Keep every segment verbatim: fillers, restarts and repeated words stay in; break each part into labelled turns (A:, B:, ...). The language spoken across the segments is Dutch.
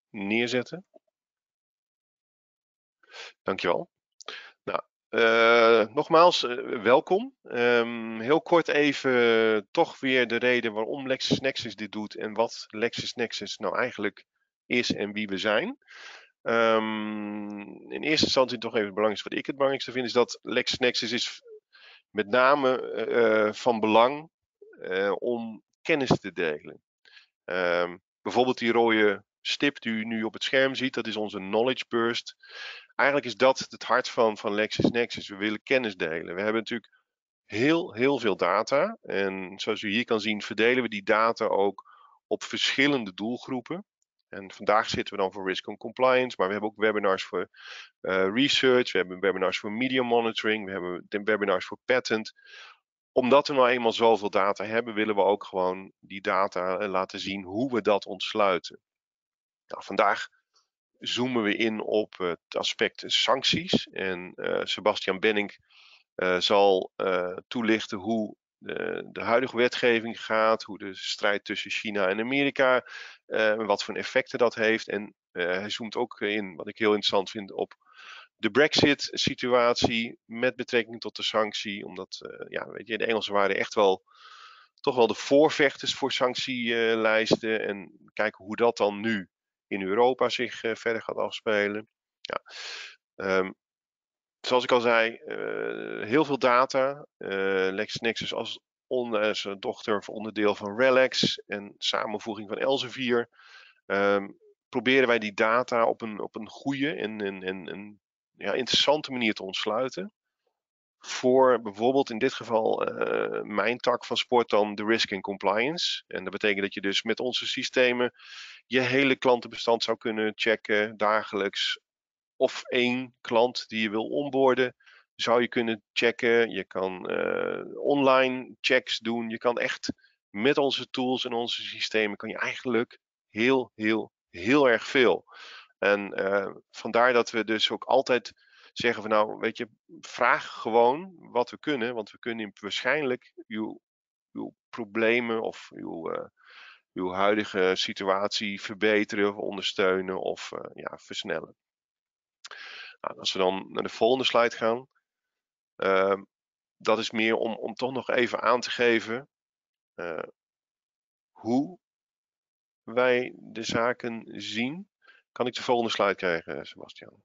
A: neerzetten. Dankjewel. Nou, uh, nogmaals, uh, welkom. Um, heel kort even uh, toch weer de reden waarom LexisNexis dit doet en wat LexisNexis nou eigenlijk is en wie we zijn. Um, in eerste instantie toch even het belangrijkste wat ik het belangrijkste vind, is dat LexisNexis is met name uh, van belang uh, om kennis te delen. Um, bijvoorbeeld die rode stip die u nu op het scherm ziet, dat is onze knowledge burst. Eigenlijk is dat het hart van, van LexisNexis. We willen kennis delen. We hebben natuurlijk heel, heel veel data. En zoals u hier kan zien, verdelen we die data ook op verschillende doelgroepen. En vandaag zitten we dan voor Risk and Compliance, maar we hebben ook webinars voor uh, research, we hebben webinars voor media monitoring, we hebben webinars voor patent. Omdat we nou eenmaal zoveel data hebben, willen we ook gewoon die data laten zien hoe we dat ontsluiten. Nou, vandaag zoomen we in op het aspect sancties. En uh, Sebastian Benning uh, zal uh, toelichten hoe de, de huidige wetgeving gaat, hoe de strijd tussen China en Amerika, uh, wat voor effecten dat heeft. En uh, hij zoomt ook in, wat ik heel interessant vind, op de Brexit-situatie met betrekking tot de sanctie. Omdat, uh, ja, weet je, de Engelsen waren echt wel toch wel de voorvechters voor sanctielijsten. En kijken hoe dat dan nu in Europa zich uh, verder gaat afspelen. Ja. Um, zoals ik al zei, uh, heel veel data. Uh, LexisNexis als, on, als dochter of onderdeel van RELX en samenvoeging van Elsevier. Um, proberen wij die data op een, op een goede en, en, en, en ja, interessante manier te ontsluiten. Voor bijvoorbeeld in dit geval uh, mijn tak van sport dan de Risk and Compliance. En dat betekent dat je dus met onze systemen je hele klantenbestand zou kunnen checken dagelijks. Of één klant die je wil onboarden zou je kunnen checken. Je kan uh, online checks doen. Je kan echt met onze tools en onze systemen kan je eigenlijk heel, heel, heel erg veel. En uh, vandaar dat we dus ook altijd zeggen van nou, weet je, vraag gewoon wat we kunnen. Want we kunnen waarschijnlijk uw, uw problemen of uw, uh, uw huidige situatie verbeteren of ondersteunen of uh, ja, versnellen. Nou, als we dan naar de volgende slide gaan. Uh, dat is meer om, om toch nog even aan te geven uh, hoe wij de zaken zien. Kan ik de volgende slide krijgen, Sebastian?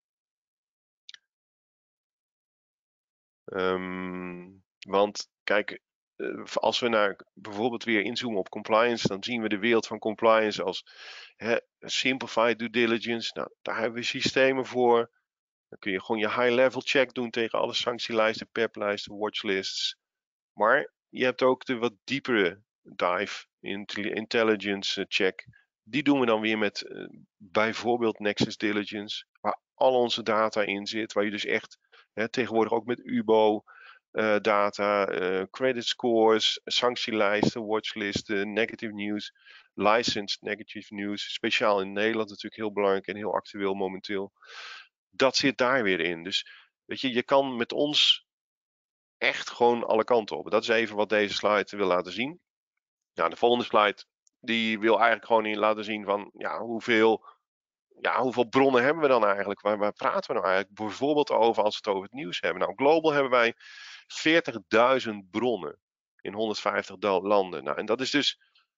A: Um, want kijk, uh, als we naar bijvoorbeeld weer inzoomen op compliance, dan zien we de wereld van compliance als hè, simplified due diligence. Nou, daar hebben we systemen voor. Dan kun je gewoon je high-level check doen tegen alle sanctielijsten, P E P-lijsten, watchlists. Maar je hebt ook de wat diepere dive, intelligence check. Die doen we dan weer met uh, bijvoorbeeld Nexus Diligence, waar al onze data in zit. Waar je dus echt hè, tegenwoordig ook met U B O uh, data, uh, credit scores, sanctielijsten, watchlisten, negative news, licensed negative news. Speciaal in Nederland natuurlijk heel belangrijk en heel actueel momenteel. Dat zit daar weer in. Dus weet je, je kan met ons echt gewoon alle kanten op. Dat is even wat deze slide wil laten zien. Nou, de volgende slide die wil eigenlijk gewoon in laten zien van ja, hoeveel, ja, hoeveel bronnen hebben we dan eigenlijk? Waar, waar praten we nou eigenlijk bijvoorbeeld over als we het over het nieuws hebben? Nou, global hebben wij veertigduizend bronnen in honderdvijftig landen. Nou, en dat is dus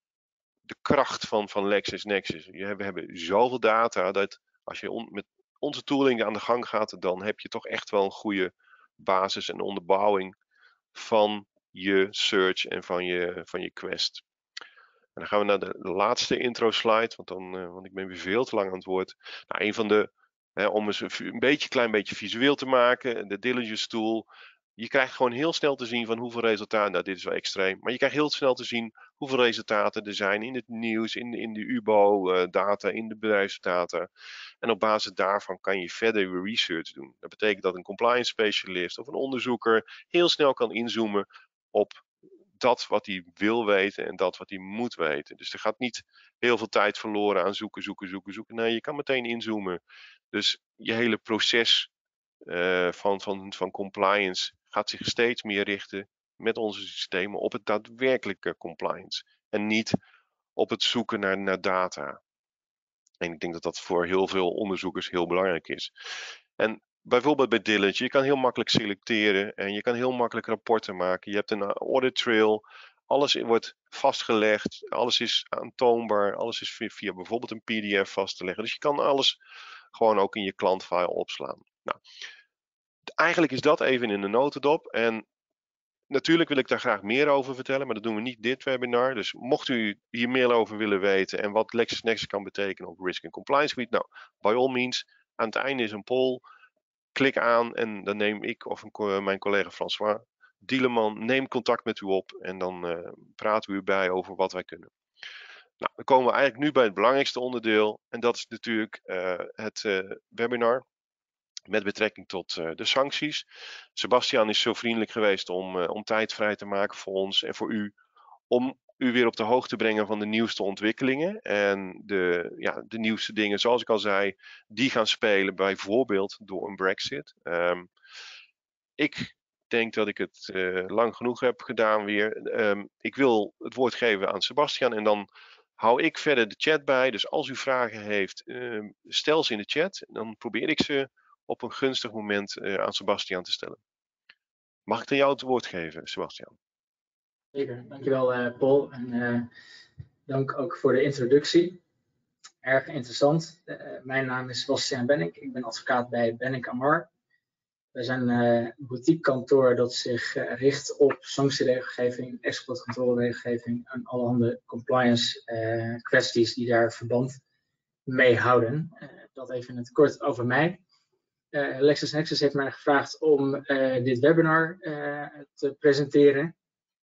A: de kracht van, van LexisNexis. We hebben zoveel data dat als je on, met onze tooling aan de gang gaat, dan heb je toch echt wel een goede basis en onderbouwing van je search en van je, van je quest. En dan gaan we naar de, de laatste intro slide, want, dan, uh, want ik ben weer veel te lang aan het woord. Nou, een van de, hè, om eens een, een beetje, klein beetje visueel te maken, de diligence tool. Je krijgt gewoon heel snel te zien van hoeveel resultaten, nou dit is wel extreem, maar je krijgt heel snel te zien hoeveel resultaten er zijn in het nieuws, in, in de U B O uh, data, in de bedrijfsdata. En op basis daarvan kan je verder weer research doen. Dat betekent dat een compliance specialist of een onderzoeker heel snel kan inzoomen op dat wat hij wil weten en dat wat hij moet weten. Dus er gaat niet heel veel tijd verloren aan zoeken, zoeken, zoeken, zoeken. Nee, je kan meteen inzoomen. Dus je hele proces uh, van, van, van compliance gaat zich steeds meer richten met onze systemen op het daadwerkelijke compliance. En niet op het zoeken naar, naar data. En ik denk dat dat voor heel veel onderzoekers heel belangrijk is. En bijvoorbeeld bij Diligent, je kan heel makkelijk selecteren en je kan heel makkelijk rapporten maken. Je hebt een audit trail, alles wordt vastgelegd, alles is aantoonbaar, alles is via, via bijvoorbeeld een P D F vast te leggen. Dus je kan alles gewoon ook in je klantfile opslaan. Nou, eigenlijk is dat even in de notendop. En natuurlijk wil ik daar graag meer over vertellen, maar dat doen we niet dit webinar. Dus mocht u hier meer over willen weten en wat LexisNexis kan betekenen op Risk and Compliance Suite, nou, by all means, aan het einde is een poll. Klik aan en dan neem ik of een, mijn collega François Dieleman neemt contact met u op en dan uh, praten we u bij over wat wij kunnen. Nou, dan komen we eigenlijk nu bij het belangrijkste onderdeel en dat is natuurlijk uh, het uh, webinar met betrekking tot uh, de sancties. Sebastian is zo vriendelijk geweest om, uh, om tijd vrij te maken voor ons en voor u, om u weer op de hoogte te brengen van de nieuwste ontwikkelingen en de, ja, de nieuwste dingen, zoals ik al zei, die gaan spelen bijvoorbeeld door een Brexit. Um, ik denk dat ik het uh, lang genoeg heb gedaan weer. Um, ik wil het woord geven aan Sebastian en dan hou ik verder de chat bij. Dus als u vragen heeft, uh, stel ze in de chat. Dan probeer ik ze op een gunstig moment uh, aan Sebastian te stellen. Mag ik dan jou het woord geven, Sebastian?
B: Zeker, dankjewel uh, Paul. En uh, dank ook voor de introductie. Erg interessant. Uh, mijn naam is Sebastian Benink. Ik ben advocaat bij Benink Amar. Wij zijn een uh, boutiquekantoor dat zich uh, richt op sanctieregelgeving, exportcontroleregelgeving en allerhande compliance uh, kwesties die daar verband mee houden. Uh, dat even in het kort over mij. Uh, LexisNexis heeft mij gevraagd om uh, dit webinar uh, te presenteren.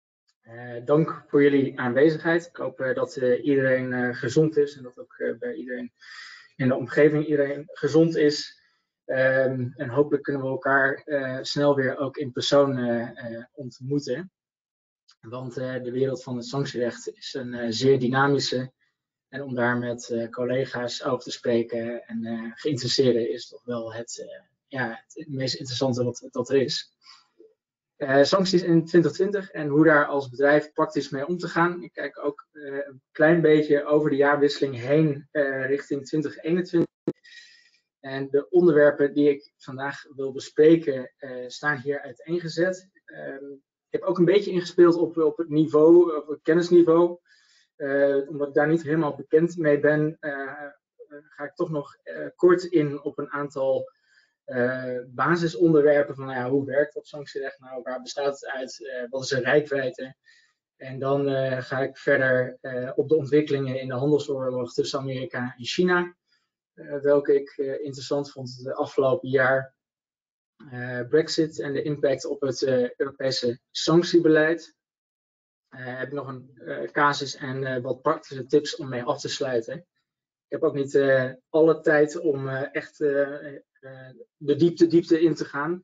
B: Uh, dank voor jullie aanwezigheid. Ik hoop uh, dat uh, iedereen uh, gezond is en dat ook uh, bij iedereen in de omgeving iedereen gezond is. Um, en hopelijk kunnen we elkaar uh, snel weer ook in persoon uh, uh, ontmoeten. Want uh, de wereld van het sanctierecht is een uh, zeer dynamische. En om daar met uh, collega's over te spreken en uh, geïnteresseerden is toch wel het, uh, ja, het meest interessante wat, wat er is. Uh, sancties in twintig twintig en hoe daar als bedrijf praktisch mee om te gaan. Ik kijk ook uh, een klein beetje over de jaarwisseling heen uh, richting twintig eenentwintig. En de onderwerpen die ik vandaag wil bespreken uh, staan hier uiteengezet. Uh, ik heb ook een beetje ingespeeld op, op het niveau, op het kennisniveau. Uh, omdat ik daar niet helemaal bekend mee ben, uh, ga ik toch nog uh, kort in op een aantal Uh, basisonderwerpen van nou ja, hoe werkt dat sanctierecht nou, waar bestaat het uit, uh, wat is de reikwijdte. En dan uh, ga ik verder uh, op de ontwikkelingen in de handelsoorlog tussen Amerika en China, uh, welke ik uh, interessant vond het afgelopen jaar. Uh, Brexit en de impact op het uh, Europese sanctiebeleid. Uh, heb ik nog een uh, casus en uh, wat praktische tips om mee af te sluiten. Ik heb ook niet uh, alle tijd om uh, echt uh, uh, de diepte, diepte in te gaan,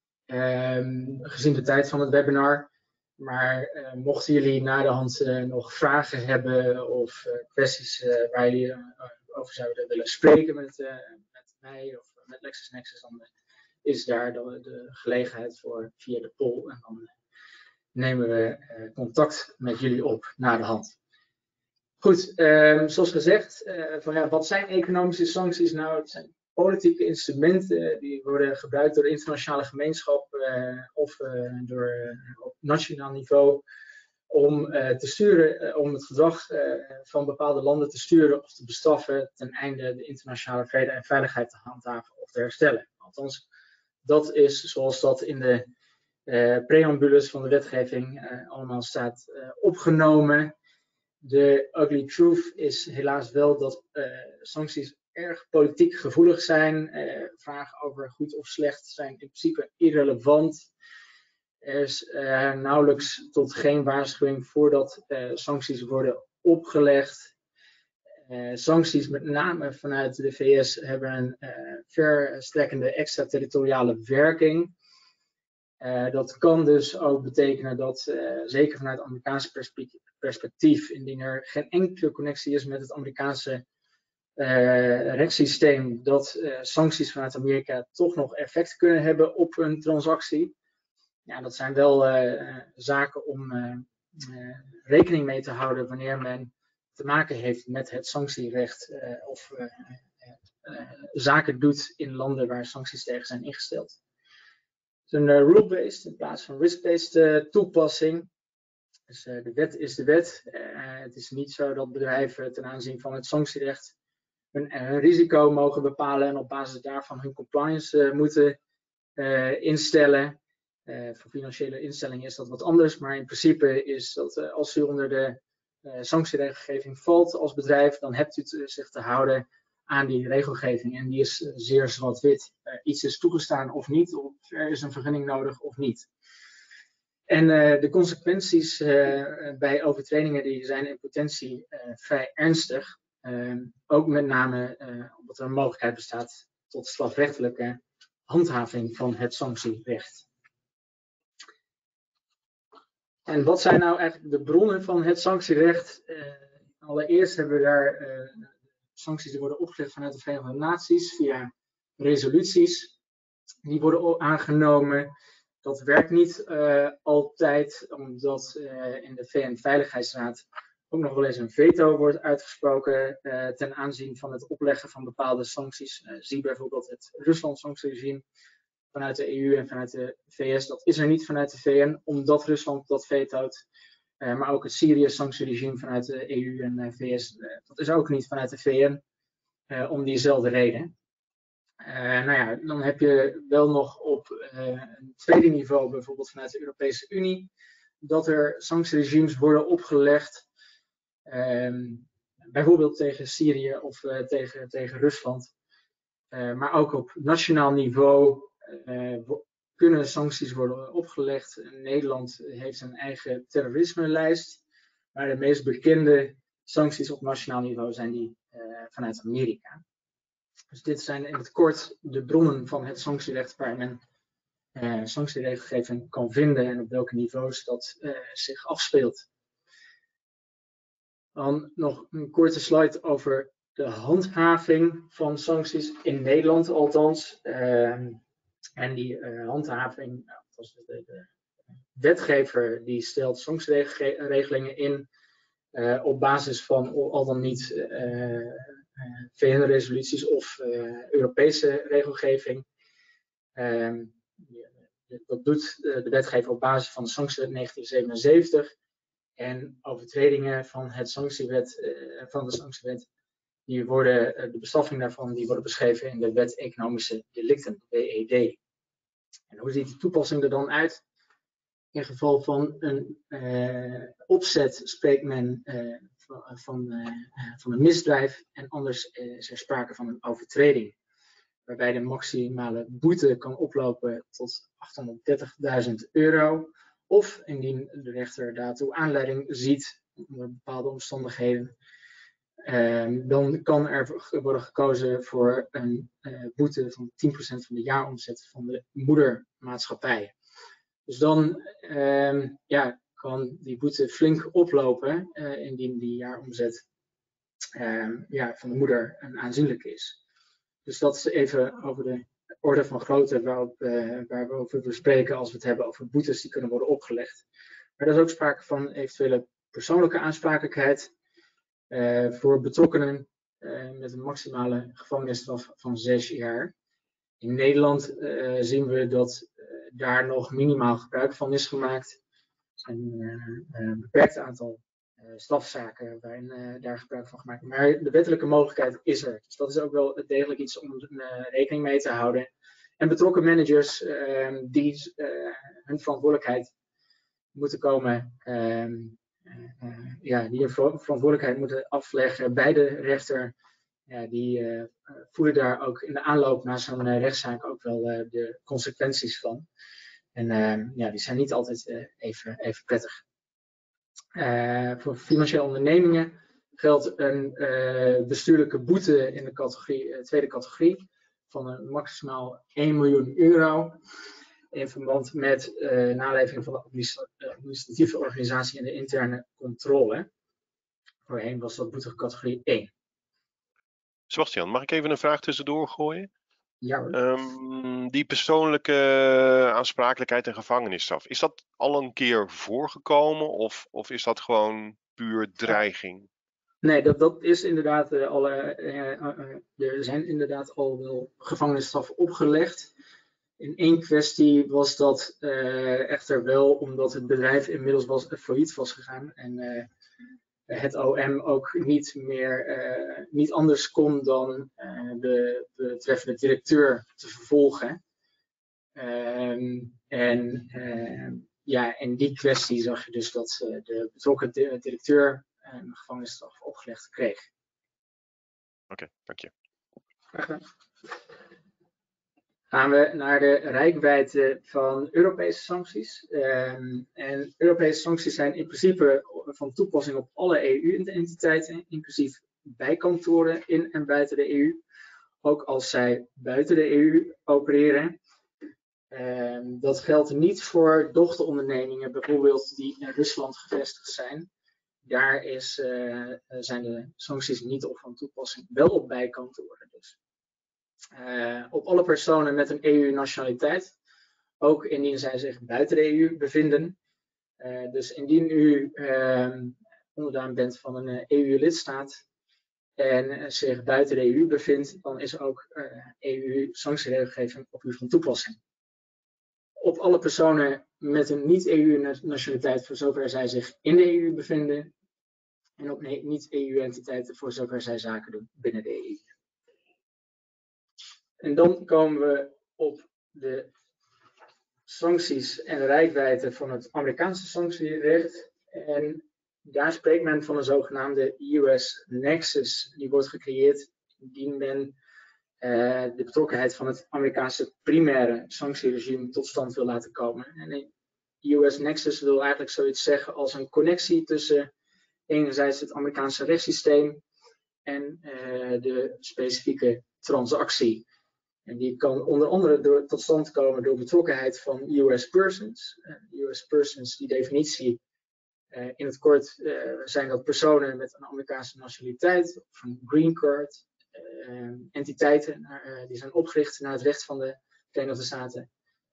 B: um, gezien de tijd van het webinar. Maar uh, mochten jullie na de hand uh, nog vragen hebben of uh, kwesties uh, waar jullie uh, over zouden willen spreken met, uh, met mij of met LexisNexis, dan uh, is daar de, de gelegenheid voor via de poll. En dan uh, nemen we uh, contact met jullie op na de hand. Goed, um, zoals gezegd, uh, van, ja, wat zijn economische sancties nou? Het zijn politieke instrumenten die worden gebruikt door de internationale gemeenschap uh, of uh, door, uh, op nationaal niveau om uh, te sturen, uh, om het gedrag uh, van bepaalde landen te sturen of te bestraffen ten einde de internationale vrede en veiligheid te handhaven of te herstellen. Althans, dat is zoals dat in de uh, preambules van de wetgeving uh, allemaal staat uh, opgenomen. De ugly truth is helaas wel dat uh, sancties erg politiek gevoelig zijn. Uh, vragen over goed of slecht zijn in principe irrelevant. Er is uh, nauwelijks tot geen waarschuwing voordat uh, sancties worden opgelegd. Uh, sancties met name vanuit de V S hebben een uh, verstrekkende extraterritoriale werking. Uh, dat kan dus ook betekenen dat, uh, zeker vanuit het Amerikaanse perspectief, perspectief, indien er geen enkele connectie is met het Amerikaanse uh, rechtssysteem, dat uh, sancties vanuit Amerika toch nog effect kunnen hebben op een transactie. Ja, dat zijn wel uh, zaken om uh, uh, rekening mee te houden wanneer men te maken heeft met het sanctierecht uh, of uh, uh, uh, zaken doet in landen waar sancties tegen zijn ingesteld. Het is een uh, rule-based in plaats van risk-based uh, toepassing. Dus uh, de wet is de wet. Uh, het is niet zo dat bedrijven ten aanzien van het sanctierecht hun, hun risico mogen bepalen en op basis daarvan hun compliance uh, moeten uh, instellen. Uh, voor financiële instellingen is dat wat anders, maar in principe is dat uh, als u onder de uh, sanctieregelgeving valt als bedrijf, dan hebt u te, zich te houden aan die regelgeving en die is uh, zeer zwart-wit. Uh, iets is toegestaan of niet, of er is een vergunning nodig of niet. En uh, de consequenties uh, bij overtredingen die zijn in potentie uh, vrij ernstig. Uh, ook met name uh, omdat er een mogelijkheid bestaat tot strafrechtelijke handhaving van het sanctierecht. En wat zijn nou eigenlijk de bronnen van het sanctierecht? Uh, allereerst hebben we daar uh, sancties die worden opgelegd vanuit de Verenigde Naties via resoluties. Die worden aangenomen. Dat werkt niet uh, altijd, omdat uh, in de V N-veiligheidsraad ook nog wel eens een veto wordt uitgesproken uh, ten aanzien van het opleggen van bepaalde sancties. Uh, zie bijvoorbeeld het Rusland-sanctieregime vanuit de E U en vanuit de V S. Dat is er niet vanuit de V N, omdat Rusland dat vetoot. Uh, maar ook het Syrië-sanctieregime vanuit de E U en de V S, uh, dat is ook niet vanuit de V N, uh, om diezelfde reden. Uh, nou ja, dan heb je wel nog op uh, een tweede niveau, bijvoorbeeld vanuit de Europese Unie, dat er sanctieregimes worden opgelegd, um, bijvoorbeeld tegen Syrië of uh, tegen, tegen Rusland. Uh, maar ook op nationaal niveau uh, kunnen sancties worden opgelegd. Nederland heeft een eigen terrorisme-lijst, maar de meest bekende sancties op nationaal niveau zijn die uh, vanuit Amerika. Dus dit zijn in het kort de bronnen van het sanctierecht waar men uh, sanctieregelgeving kan vinden en op welke niveaus dat uh, zich afspeelt. Dan nog een korte slide over de handhaving van sancties in Nederland althans. Uh, en die uh, handhaving, nou, de, de wetgever die stelt sanctieregelingen in uh, op basis van al dan niet uh, Uh, V N-resoluties of uh, Europese regelgeving. Uh, dat doet uh, de wetgever op basis van de sanctiewet negentien zevenenzeventig. En overtredingen van, het sanctiewet, uh, van de sanctiewet, die worden, uh, de bestraffing daarvan, die worden beschreven in de wet economische delicten, W E D. En hoe ziet de toepassing er dan uit? In geval van een uh, opzet spreekt men uh, van, van, uh, van een misdrijf en anders uh, is er sprake van een overtreding. Waarbij de maximale boete kan oplopen tot achthonderddertigduizend euro. Of indien de rechter daartoe aanleiding ziet onder bepaalde omstandigheden. Uh, dan kan er worden gekozen voor een uh, boete van tien procent van de jaaromzet van de moedermaatschappij. Dus dan uh, ja, kan die boete flink oplopen uh, indien die jaaromzet uh, ja, van de moeder een aanzienlijk is. Dus dat is even over de orde van grootte waarop, uh, waar we over bespreken als we het hebben over boetes die kunnen worden opgelegd. Maar er is ook sprake van eventuele persoonlijke aansprakelijkheid uh, voor betrokkenen uh, met een maximale gevangenisstraf van zes jaar. In Nederland uh, zien we dat uh, daar nog minimaal gebruik van is gemaakt. Er zijn uh, een beperkt aantal uh, strafzaken waarin uh, daar gebruik van gemaakt wordt. Maar de wettelijke mogelijkheid is er. Dus dat is ook wel degelijk iets om uh, rekening mee te houden. En betrokken managers uh, die uh, hun verantwoordelijkheid moeten komen, uh, uh, ja, die hun verantwoordelijkheid moeten afleggen bij de rechter. Ja, die uh, voelen daar ook in de aanloop naar zo'n uh, rechtszaak ook wel uh, de consequenties van. En uh, ja, die zijn niet altijd uh, even, even prettig. Uh, voor financiële ondernemingen geldt een uh, bestuurlijke boete in de categorie, uh, tweede categorie van een maximaal één miljoen euro. In verband met uh, naleving van de administratieve organisatie en de interne controle. Voorheen was dat boete categorie één.
A: Sebastian, mag ik even een vraag tussendoor gooien?
B: Ja hoor.
A: Um, die persoonlijke aansprakelijkheid en gevangenisstraf, is dat al een keer voorgekomen of, of is dat gewoon puur dreiging?
B: Nee, dat, dat is inderdaad uh, al. Uh, uh, uh, er zijn inderdaad al wel gevangenisstraffen opgelegd. In één kwestie was dat uh, echter wel omdat het bedrijf inmiddels was, uh, failliet was gegaan. En uh, het O M ook niet meer uh, niet anders kon dan uh, de betreffende directeur te vervolgen. Um, en uh, ja, in die kwestie zag je dus dat uh, de betrokken de directeur een gevangenisstraf opgelegd kreeg.
A: Oké, okay, dank je.
B: Graag gedaan. Gaan we naar de reikwijdte van Europese sancties. Um, en Europese sancties zijn in principe van toepassing op alle E U-entiteiten, inclusief bijkantoren in en buiten de E U, ook als zij buiten de E U opereren. Um, dat geldt niet voor dochterondernemingen, bijvoorbeeld die in Rusland gevestigd zijn. Daar is, uh, zijn de sancties niet op van toepassing, wel op bijkantoren dus. Uh, op alle personen met een E U-nationaliteit, ook indien zij zich buiten de E U bevinden. Uh, dus indien u uh, onderdaan bent van een uh, E U-lidstaat en uh, zich buiten de E U bevindt, dan is ook uh, E U-sanctieregelgeving op u van toepassing. Op alle personen met een niet-E U-nationaliteit, voor zover zij zich in de E U bevinden, en op niet-E U-entiteiten, voor zover zij zaken doen binnen de E U. En dan komen we op de sancties en de reikwijdte van het Amerikaanse sanctierecht. En daar spreekt men van een zogenaamde U S Nexus. Die wordt gecreëerd indien men uh, de betrokkenheid van het Amerikaanse primaire sanctieregime tot stand wil laten komen. En een U S Nexus wil eigenlijk zoiets zeggen als een connectie tussen enerzijds het Amerikaanse rechtssysteem en uh, de specifieke transactie. En die kan onder andere door, tot stand komen door betrokkenheid van U S persons. Uh, U S persons, die definitie uh, in het kort uh, zijn dat personen met een Amerikaanse nationaliteit of een green card. Uh, entiteiten uh, die zijn opgericht naar het recht van de Verenigde Staten.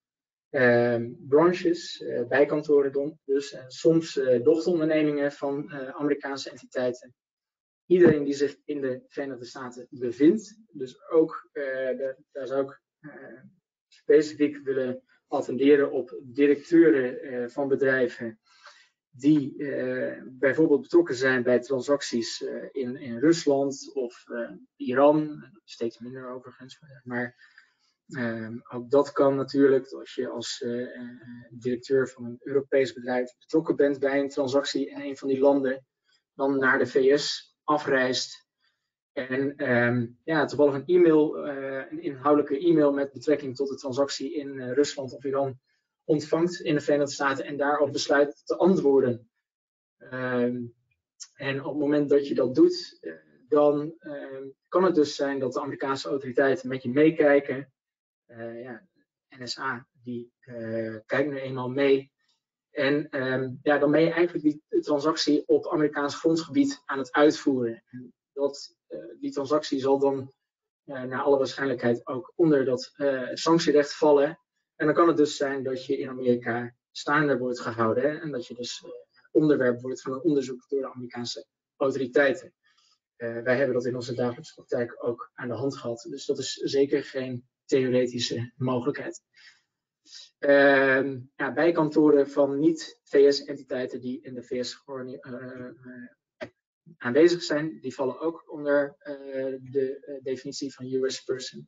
B: Uh, branches, uh, bijkantoren dus, en soms uh, dochterondernemingen van uh, Amerikaanse entiteiten. Iedereen die zich in de Verenigde Staten bevindt, dus ook, uh, de, daar zou ik uh, specifiek willen attenderen op directeuren uh, van bedrijven die uh, bijvoorbeeld betrokken zijn bij transacties uh, in, in Rusland of uh, Iran, steeds minder overigens, maar uh, ook dat kan natuurlijk als je als uh, uh, directeur van een Europees bedrijf betrokken bent bij een transactie in een van die landen, dan naar de V S afreist en um, ja, toevallig een e-mail, uh, een inhoudelijke e-mail met betrekking tot de transactie in uh, Rusland of Iran ontvangt in de Verenigde Staten en daarop besluit te antwoorden. Um, en op het moment dat je dat doet, uh, dan um, kan het dus zijn dat de Amerikaanse autoriteiten met je meekijken. Uh, ja, N S A die uh, kijkt nu eenmaal mee. En um, ja, dan ben je eigenlijk die transactie op Amerikaans grondgebied aan het uitvoeren. En dat, uh, die transactie zal dan uh, naar alle waarschijnlijkheid ook onder dat uh, sanctierecht vallen. En dan kan het dus zijn dat je in Amerika staande wordt gehouden. Hè? En dat je dus uh, onderwerp wordt van een onderzoek door de Amerikaanse autoriteiten. Uh, wij hebben dat in onze dagelijkse praktijk ook aan de hand gehad. Dus dat is zeker geen theoretische mogelijkheid. Uh, ja, bijkantoren van niet-V S-entiteiten die in de V S uh, uh, aanwezig zijn, die vallen ook onder uh, de uh, definitie van U S person.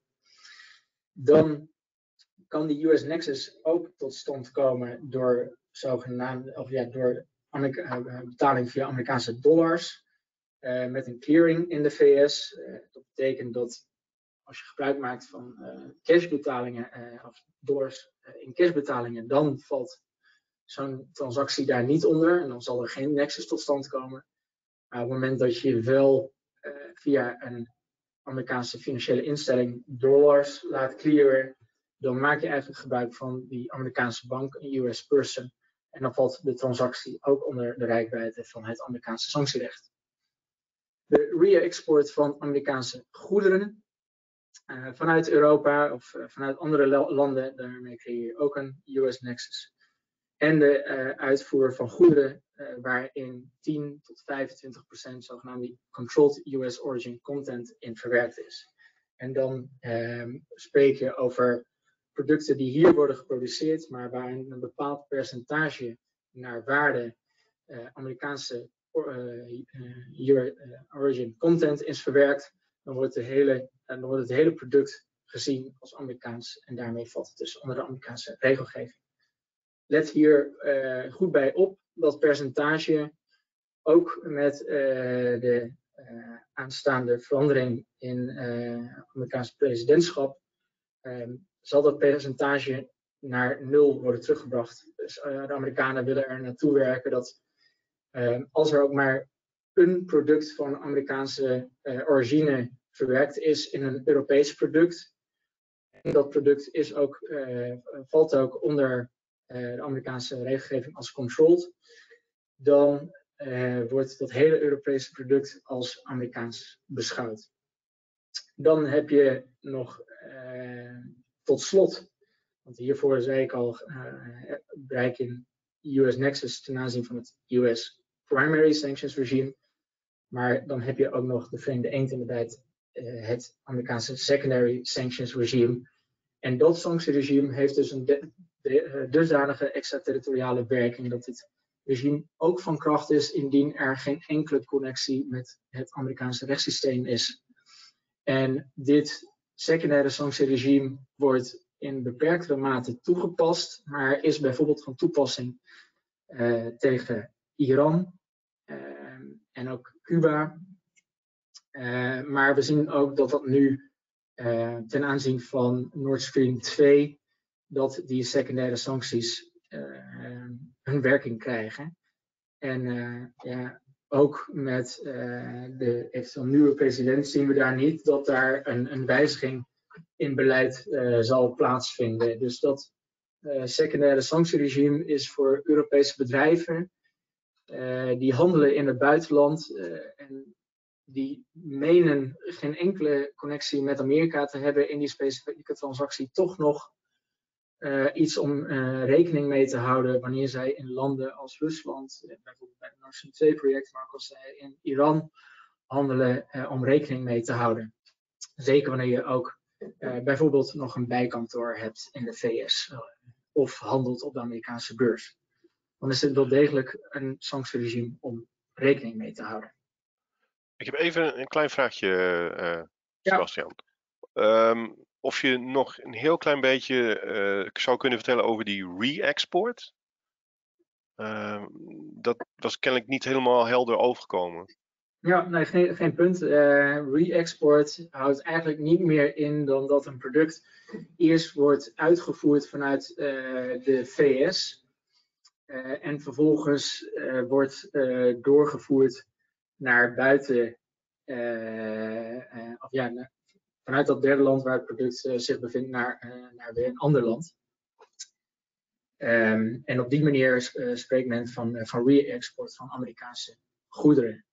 B: Dan kan die U S Nexus ook tot stand komen door zogenaamde, of ja, door Amerika, uh, betaling via Amerikaanse dollars uh, met een clearing in de V S. Uh, dat betekent dat als je gebruik maakt van uh, cashbetalingen uh, of dollars uh, in cashbetalingen, dan valt zo'n transactie daar niet onder en dan zal er geen nexus tot stand komen. Maar op het moment dat je wel uh, via een Amerikaanse financiële instelling dollars laat clearen, dan maak je eigenlijk gebruik van die Amerikaanse bank, een U S person, en dan valt de transactie ook onder de reikwijdte van het Amerikaanse sanctierecht. De re-export van Amerikaanse goederen Uh, vanuit Europa of uh, vanuit andere landen, daarmee creëer je ook een U S Nexus. En de uh, uitvoer van goederen uh, waarin tien tot vijfentwintig procent zogenaamde controlled U S origin content in verwerkt is. En dan um, spreek je over producten die hier worden geproduceerd, maar waarin een bepaald percentage naar waarde uh, Amerikaanse uh, uh, origin content is verwerkt, dan wordt, de hele, uh, dan wordt het hele product gezien als Amerikaans en daarmee valt het dus onder de Amerikaanse regelgeving. Let hier uh, goed bij op dat percentage ook met uh, de uh, aanstaande verandering in uh, Amerikaanse presidentschap um, zal dat percentage naar nul worden teruggebracht. Dus uh, de Amerikanen willen er naartoe werken dat uh, als er ook maar een product van Amerikaanse uh, origine verwerkt is in een Europees product, en dat product is ook, uh, valt ook onder uh, de Amerikaanse regelgeving als controlled, dan uh, wordt dat hele Europese product als Amerikaans beschouwd. Dan heb je nog uh, tot slot, want hiervoor zei ik al, uh, bereik je U S Nexus ten aanzien van het U S Primary Sanctions Regime, maar dan heb je ook nog de vreemde eend in de bijt, uh, het Amerikaanse Secondary Sanctions Regime. En dat sanctieregime heeft dus een de, de, dusdanige extraterritoriale werking dat dit regime ook van kracht is indien er geen enkele connectie met het Amerikaanse rechtssysteem is. En dit secundaire sanctieregime wordt in beperktere mate toegepast, maar is bijvoorbeeld van toepassing uh, tegen Iran uh, en ook Cuba. Uh, maar we zien ook dat dat nu uh, ten aanzien van Nord Stream twee, dat die secundaire sancties uh, hun werking krijgen. En uh, ja, ook met uh, de eventueel nieuwe president zien we daar niet dat daar een, een wijziging in beleid uh, zal plaatsvinden. Dus dat uh, secundaire sanctieregime is voor Europese bedrijven uh, die handelen in het buitenland uh, en die menen geen enkele connectie met Amerika te hebben in die specifieke transactie toch nog uh, iets om uh, rekening mee te houden wanneer zij in landen als Rusland, uh, bijvoorbeeld bij het Nord Stream twee project, maar ook als zij in Iran handelen uh, om rekening mee te houden. Zeker wanneer je ook uh, bijvoorbeeld nog een bijkantoor hebt in de V S uh, of handelt op de Amerikaanse beurs. Dan is het wel degelijk een sanctieregime om rekening mee te houden.
A: Ik heb even een klein vraagje, uh, Sebastian. Ja. Um, of je nog een heel klein beetje uh, zou kunnen vertellen over die re-export. Uh, dat was kennelijk niet helemaal helder overgekomen.
B: Ja, nee, geen, geen punt. Uh, re-export houdt eigenlijk niet meer in dan dat een product eerst wordt uitgevoerd vanuit uh, de V S uh, en vervolgens uh, wordt uh, doorgevoerd naar buiten, uh, uh, of ja, naar, vanuit dat derde land waar het product uh, zich bevindt naar, uh, naar weer een ander land. Um, en op die manier uh, spreekt men van, uh, van re-export van Amerikaanse goederen.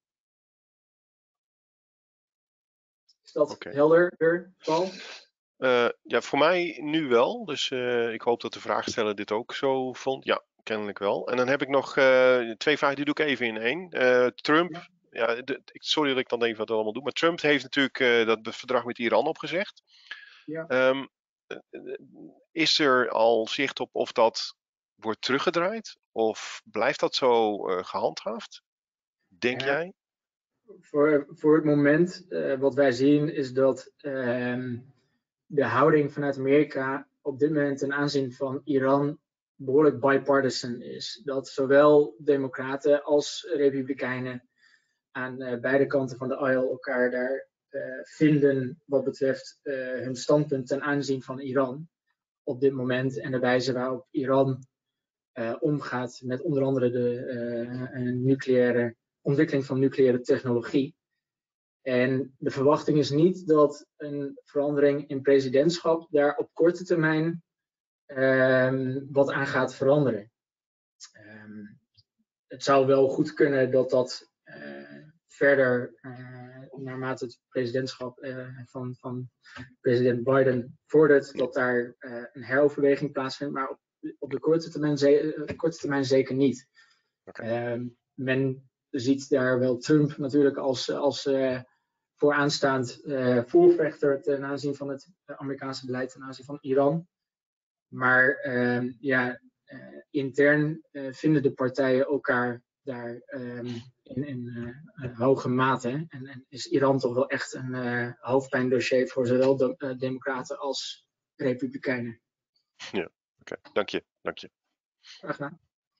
B: Is dat okay. helder, Paul?
A: Uh, ja, voor mij nu wel. Dus uh, ik hoop dat de vraagsteller dit ook zo vond. Ja, kennelijk wel. En dan heb ik nog uh, twee vragen, die doe ik even in één. Uh, Trump, ja. Ja, de, sorry dat ik dan denk wat we allemaal doen. Maar Trump heeft natuurlijk uh, dat verdrag met Iran opgezegd. Ja. Um, is er al zicht op of dat wordt teruggedraaid? Of blijft dat zo uh, gehandhaafd? Denk ja. jij?
B: Voor, voor het moment, uh, wat wij zien, is dat uh, de houding vanuit Amerika op dit moment ten aanzien van Iran behoorlijk bipartisan is. Dat zowel democraten als republikeinen aan uh, beide kanten van de aisle elkaar daar uh, vinden wat betreft uh, hun standpunt ten aanzien van Iran op dit moment en de wijze waarop Iran uh, omgaat met onder andere de uh, nucleaire ontwikkeling van nucleaire technologie. En de verwachting is niet dat een verandering in presidentschap daar op korte termijn um, wat aan gaat veranderen. Um, het zou wel goed kunnen dat dat uh, verder, uh, naarmate het presidentschap uh, van, van president Biden vordert, dat daar uh, een heroverweging plaatsvindt, maar op, op de korte termijn, ze- korte termijn zeker niet.
A: Okay.
B: Uh, men ziet daar wel Trump natuurlijk als, als uh, vooraanstaand uh, voorvechter ten aanzien van het Amerikaanse beleid ten aanzien van Iran. Maar uh, ja, uh, intern uh, vinden de partijen elkaar daar um, in, in uh, uh, hoge mate. En, en is Iran toch wel echt een uh, hoofdpijndossier voor zowel de, uh, democraten als republikeinen.
A: Ja, oké. Okay. Dank je. Dank je.
B: Graag gedaan.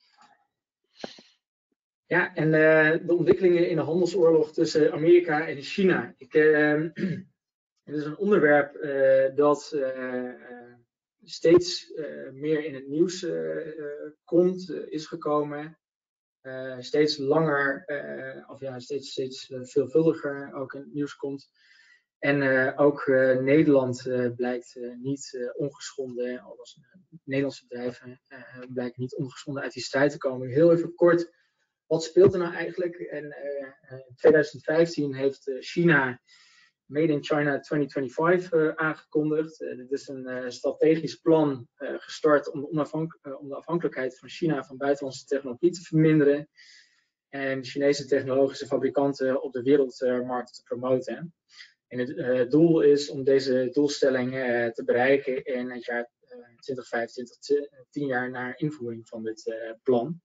B: Ja, en uh, de ontwikkelingen in de handelsoorlog tussen Amerika en China. Ik, uh, het is een onderwerp uh, dat uh, steeds uh, meer in het nieuws uh, uh, komt, uh, is gekomen. Uh, steeds langer, uh, of ja, steeds, steeds uh, veelvuldiger ook in het nieuws komt. En uh, ook uh, Nederland uh, blijkt uh, niet uh, ongeschonden, althans uh, Nederlandse bedrijven uh, blijken niet ongeschonden uit die strijd te komen. Heel even kort, wat speelt er nou eigenlijk? En, uh, in twintig vijftien heeft uh, China Made in China twintig vijfentwintig uh, aangekondigd. Uh, dit is een uh, strategisch plan uh, gestart om de, onafhank uh, om de afhankelijkheid van China van buitenlandse technologie te verminderen. En Chinese technologische fabrikanten op de wereldmarkt te promoten. En het uh, doel is om deze doelstelling uh, te bereiken in het jaar uh, twintig vijfentwintig, tien jaar na invoering van dit uh, plan.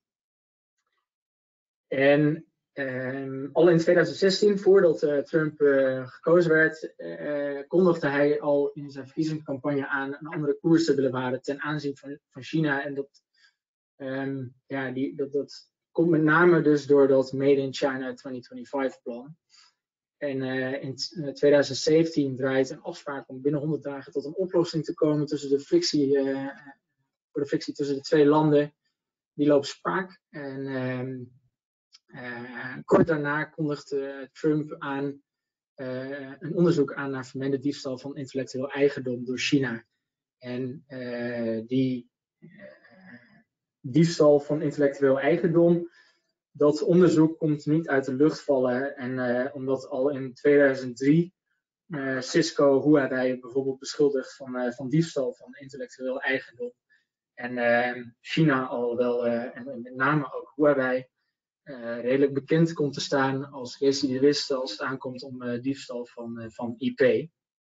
B: En um, al in twintig zestien, voordat uh, Trump uh, gekozen werd, uh, kondigde hij al in zijn verkiezingscampagne aan een andere koers te willen varen ten aanzien van, van China. En dat, um, ja, die, dat, dat komt met name dus door dat Made in China twintig vijfentwintig plan. En uh, in twintig zeventien draait een afspraak om binnen honderd dagen tot een oplossing te komen tussen de frictie, uh, voor de frictie tussen de twee landen. Die loopt spaak. En um, uh, kort daarna kondigt uh, Trump aan uh, een onderzoek aan naar vermeende diefstal van intellectueel eigendom door China. En uh, die uh, diefstal van intellectueel eigendom, dat onderzoek komt niet uit de lucht vallen. En uh, omdat al in tweeduizend drie uh, Cisco Huawei bijvoorbeeld beschuldigd van, uh, van diefstal van intellectueel eigendom. En uh, China al wel, uh, en met name ook Huawei, uh, redelijk bekend komt te staan als recidivist als het aankomt om uh, diefstal van, uh, van I P.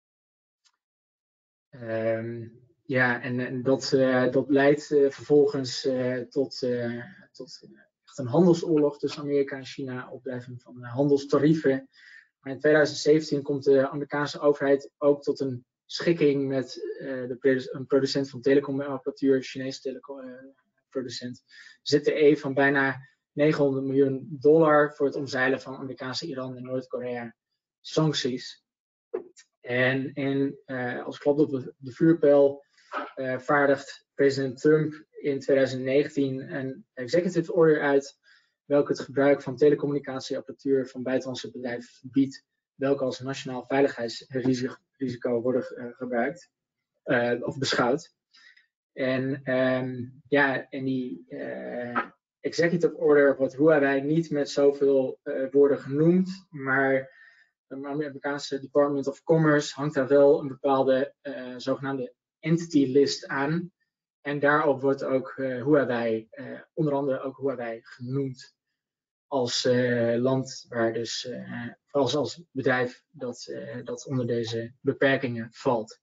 B: Um, ja, en, en dat, uh, dat leidt uh, vervolgens uh, tot, uh, tot uh, echt een handelsoorlog tussen Amerika en China, opdrijving van uh, handelstarieven. Maar in twintig zeventien komt de Amerikaanse overheid ook tot een schikking met uh, de, een producent van telecomapparatuur, een Chinese telecomproducent, Z T E, van bijna negenhonderd miljoen dollar voor het omzeilen van Amerikaanse, Iran en Noord-Korea sancties. En, en uh, als klap op de, de vuurpijl uh, vaardigt president Trump in twintig negentien een executive order uit, welke het gebruik van telecommunicatieapparatuur van buitenlandse bedrijven verbiedt, welke als nationaal veiligheidsrisico worden uh, gebruikt uh, of beschouwd. En um, ja, en die uh, executive order wordt Huawei niet met zoveel uh, woorden genoemd, maar de Amerikaanse Department of Commerce hangt daar wel een bepaalde uh, zogenaamde entity list aan. En daarop wordt ook uh, Huawei, uh, onder andere ook Huawei genoemd als uh, land waar dus, uh, als, als bedrijf dat, uh, dat onder deze beperkingen valt.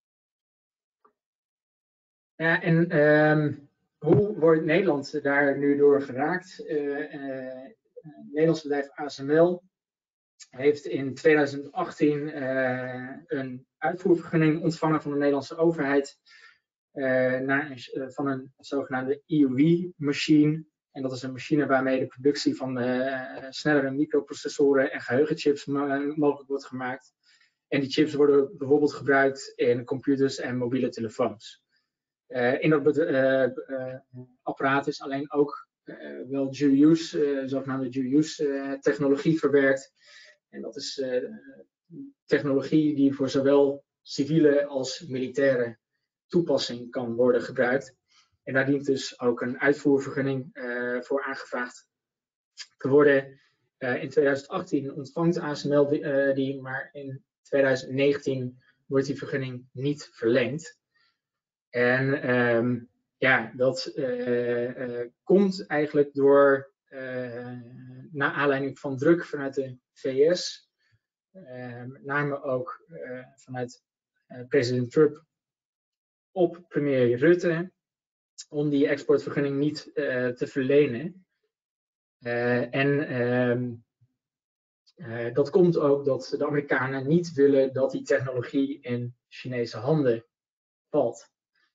B: Ja, en um, hoe wordt Nederland daar nu door geraakt? Uh, uh, het Nederlands bedrijf A S M L heeft in twintig achttien uh, een uitvoervergunning ontvangen van de Nederlandse overheid uh, naar een, uh, van een zogenaamde E U V-machine. En dat is een machine waarmee de productie van de, uh, snellere microprocessoren en geheugenchips mogelijk wordt gemaakt. En die chips worden bijvoorbeeld gebruikt in computers en mobiele telefoons. Uh, in dat uh, uh, apparaat is alleen ook uh, wel dual-use, uh, zogenaamde dual-use uh, technologie verwerkt. En dat is uh, technologie die voor zowel civiele als militaire toepassing kan worden gebruikt. En daar dient dus ook een uitvoervergunning uh, voor aangevraagd te worden. Uh, in twintig achttien ontvangt A S M L die, uh, die, maar in twintig negentien wordt die vergunning niet verlengd. En um, ja, dat uh, uh, komt eigenlijk door uh, naar aanleiding van druk vanuit de V S, uh, met name ook uh, vanuit uh, president Trump op premier Rutte, om die exportvergunning niet uh, te verlenen. Uh, en uh, uh, dat komt ook dat de Amerikanen niet willen dat die technologie in Chinese handen valt.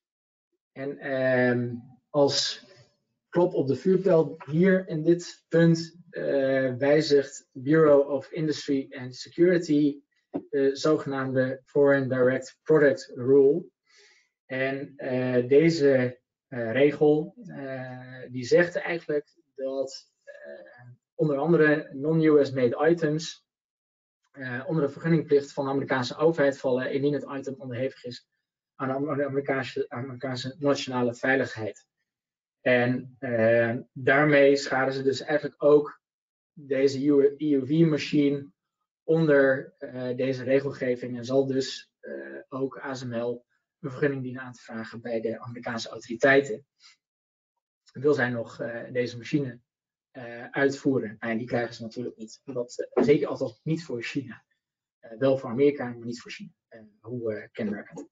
B: En uh, als klop op de vuurpijl hier in dit punt uh, wijzigt Bureau of Industry and Security de zogenaamde Foreign Direct Product Rule. En uh, deze uh, regel uh, die zegt eigenlijk dat uh, onder andere non-U S made items uh, onder de vergunningplicht van de Amerikaanse overheid vallen indien het item onderhevig is aan de Amerikaanse, Amerikaanse nationale veiligheid. En uh, daarmee schaden ze dus eigenlijk ook deze E U V-machine onder uh, deze regelgeving en zal dus uh, ook A S M L een vergunning dienen aan te vragen bij de Amerikaanse autoriteiten. Wil zij nog uh, deze machine uh, uitvoeren? En die krijgen ze natuurlijk niet. Dat, uh, zeker althans niet voor China. Uh, wel voor Amerika, maar niet voor China. Uh, hoe uh, kenmerkend.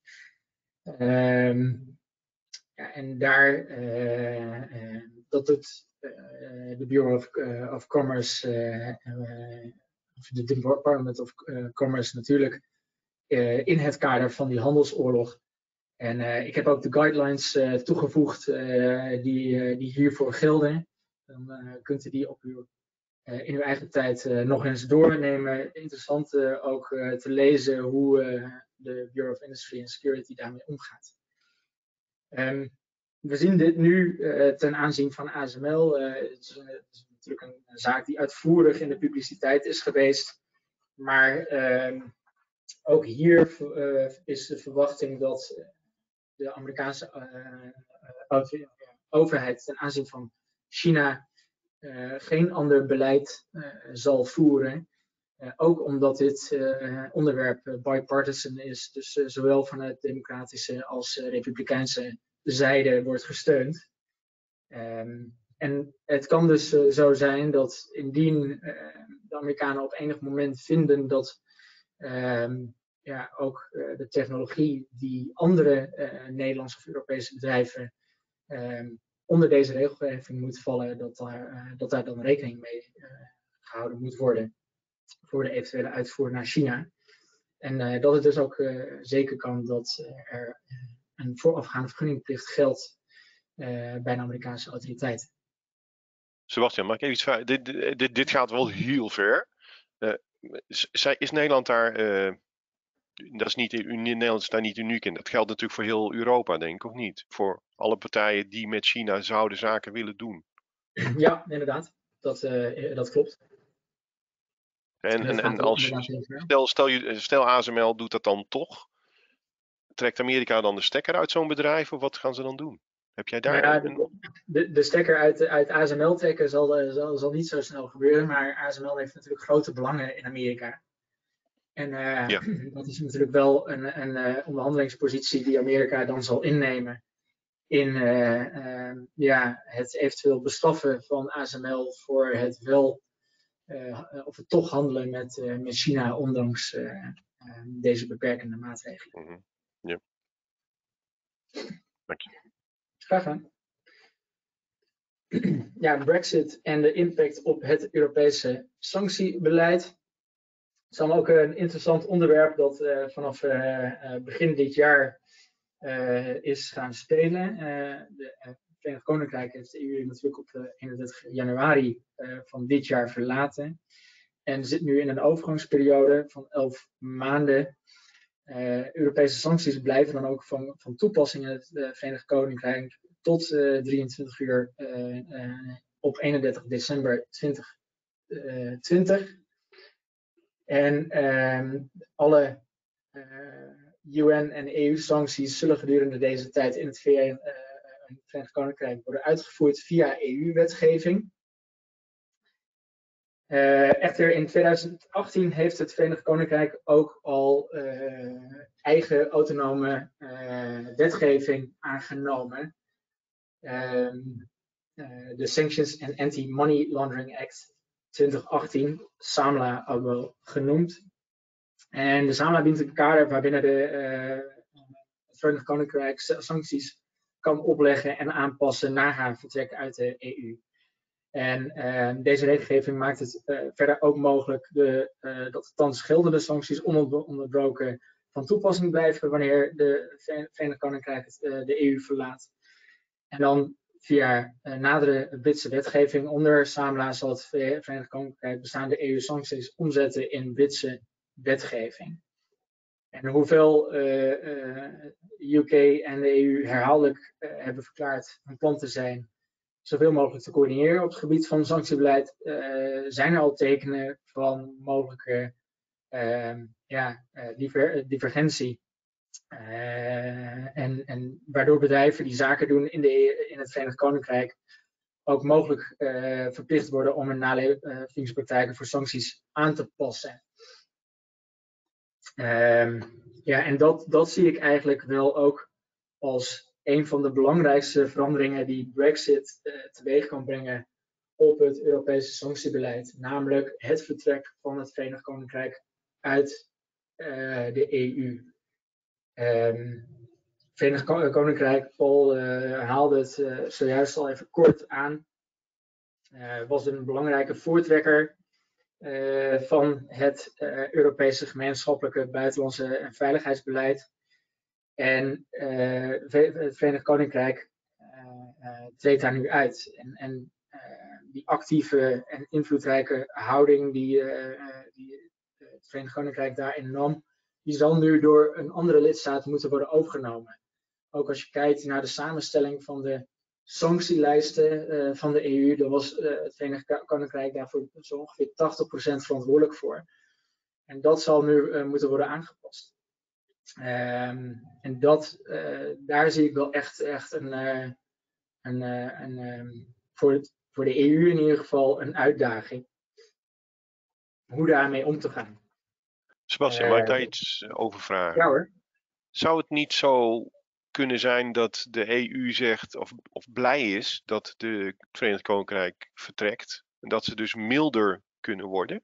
B: Um, ja, en daar, uh, uh, dat doet uh, de Bureau of, uh, of Commerce, uh, uh, of de Department of uh, Commerce natuurlijk, uh, in het kader van die handelsoorlog. En uh, ik heb ook de guidelines uh, toegevoegd uh, die, uh, die hiervoor gelden. Dan uh, kunt u die op uw, uh, in uw eigen tijd uh, nog eens doornemen. Interessant uh, ook uh, te lezen hoe uh, de Bureau of Industry and Security daarmee omgaat. Um, we zien dit nu uh, ten aanzien van A S M L. Uh, het, is, uh, het is natuurlijk een, een zaak die uitvoerig in de publiciteit is geweest. Maar uh, ook hier uh, is de verwachting dat de Amerikaanse uh, overheid ten aanzien van China uh, geen ander beleid uh, zal voeren. Uh, ook omdat dit uh, onderwerp uh, bipartisan is, dus uh, zowel vanuit democratische als uh, republikeinse zijde wordt gesteund. Um, en het kan dus uh, zo zijn dat indien uh, de Amerikanen op enig moment vinden dat um, ja, ook uh, de technologie die andere uh, Nederlandse of Europese bedrijven um, onder deze regelgeving moet vallen, dat daar, uh, dat daar dan rekening mee uh, gehouden moet worden voor de eventuele uitvoer naar China. En uh, dat het dus ook uh, zeker kan dat uh, er uh, een voorafgaande vergunningplicht geldt uh, bij de Amerikaanse autoriteiten.
A: Sebastian, mag ik even iets vragen? Dit, dit, dit gaat wel heel ver. Uh, is Nederland daar, uh, dat is niet, Nederland is daar niet uniek in. Dat geldt natuurlijk voor heel Europa, denk ik, of niet? Voor alle partijen die met China zouden zaken willen doen.
B: Ja, inderdaad. Dat, uh, dat klopt.
A: En, en, en als, stel, stel, je, stel A S M L doet dat dan toch, trekt Amerika dan de stekker uit zo'n bedrijf of wat gaan ze dan doen? Heb jij daar
B: ja,
A: een...
B: de, de stekker uit, uit A S M L trekken zal, zal, zal niet zo snel gebeuren, maar A S M L heeft natuurlijk grote belangen in Amerika. En uh, ja. dat is natuurlijk wel een, een uh, onderhandelingspositie die Amerika dan zal innemen in uh, uh, ja, het eventueel bestraffen van A S M L voor het wel Uh, of het toch handelen met, uh, met China, ondanks uh, uh, deze beperkende maatregelen.
A: Mm-hmm. Ja. Dank je.
B: Graag gedaan. Ja, Brexit en de impact op het Europese sanctiebeleid. Het is dan ook een interessant onderwerp dat uh, vanaf uh, uh, begin dit jaar uh, is gaan spelen. Uh, de, uh, Het Verenigd Koninkrijk heeft de E U natuurlijk op uh, eenendertig januari uh, van dit jaar verlaten. En zit nu in een overgangsperiode van elf maanden. Uh, Europese sancties blijven dan ook van, van toepassing in het uh, Verenigd Koninkrijk tot uh, drieëntwintig uur uh, uh, op eenendertig december tweeduizend twintig. En uh, alle uh, U N en E U-sancties zullen gedurende deze tijd in het Verenigd Koninkrijk worden uitgevoerd via E U-wetgeving. Uh, echter in tweeduizend achttien heeft het Verenigd Koninkrijk ook al uh, eigen autonome uh, wetgeving aangenomen. Um, uh, de Sanctions and Anti-Money Laundering Act twintig achttien, SAMLA ook wel genoemd. En de SAMLA biedt een kader waarbinnen de, uh, het Verenigd Koninkrijk sancties kan opleggen en aanpassen na haar vertrek uit de E U. En uh, deze regelgeving maakt het uh, verder ook mogelijk de, uh, dat de thans geldende sancties ononderbroken van toepassing blijven wanneer de Verenigd Koninkrijk het, uh, de E U verlaat. En dan via uh, nadere Britse wetgeving onder SAMLA zal het Verenigd Koninkrijk bestaande E U-sancties omzetten in Britse wetgeving. En hoeveel uh, uh, U K en de E U herhaaldelijk uh, hebben verklaard van plan te zijn zoveel mogelijk te coördineren op het gebied van sanctiebeleid, uh, zijn er al tekenen van mogelijke uh, ja, uh, diver, divergentie. Uh, en, en waardoor bedrijven die zaken doen in, de, in het Verenigd Koninkrijk ook mogelijk uh, verplicht worden om hun nalevingspraktijken voor sancties aan te passen. Uh, ja, en dat, dat zie ik eigenlijk wel ook als een van de belangrijkste veranderingen die Brexit uh, teweeg kan brengen op het Europese sanctiebeleid, namelijk het vertrek van het Verenigd Koninkrijk uit uh, de E U. Um, Verenigd Koninkrijk, Paul uh, haalde het uh, zojuist al even kort aan, uh, was een belangrijke voortrekker uh, van het uh, Europese gemeenschappelijke buitenlandse en veiligheidsbeleid. En uh, het Verenigd Koninkrijk uh, uh, treedt daar nu uit. En, en uh, die actieve en invloedrijke houding die, uh, die het Verenigd Koninkrijk daarin nam, die zal nu door een andere lidstaat moeten worden overgenomen. Ook als je kijkt naar de samenstelling van de sanctielijsten uh, van de E U, dan was uh, het Verenigd Koninkrijk daarvoor zo ongeveer tachtig procent verantwoordelijk voor. En dat zal nu uh, moeten worden aangepast. Um, en dat, uh, daar zie ik wel echt, echt een, uh, een, uh, een um, voor, het, voor de E U in ieder geval een uitdaging. Hoe daarmee om te gaan.
A: Sebastian, uh, mag ik daar iets over vragen?
B: Ja hoor.
A: Zou het niet zo kunnen zijn dat de E U zegt of, of blij is dat de, het Verenigd Koninkrijk vertrekt en dat ze dus milder kunnen worden?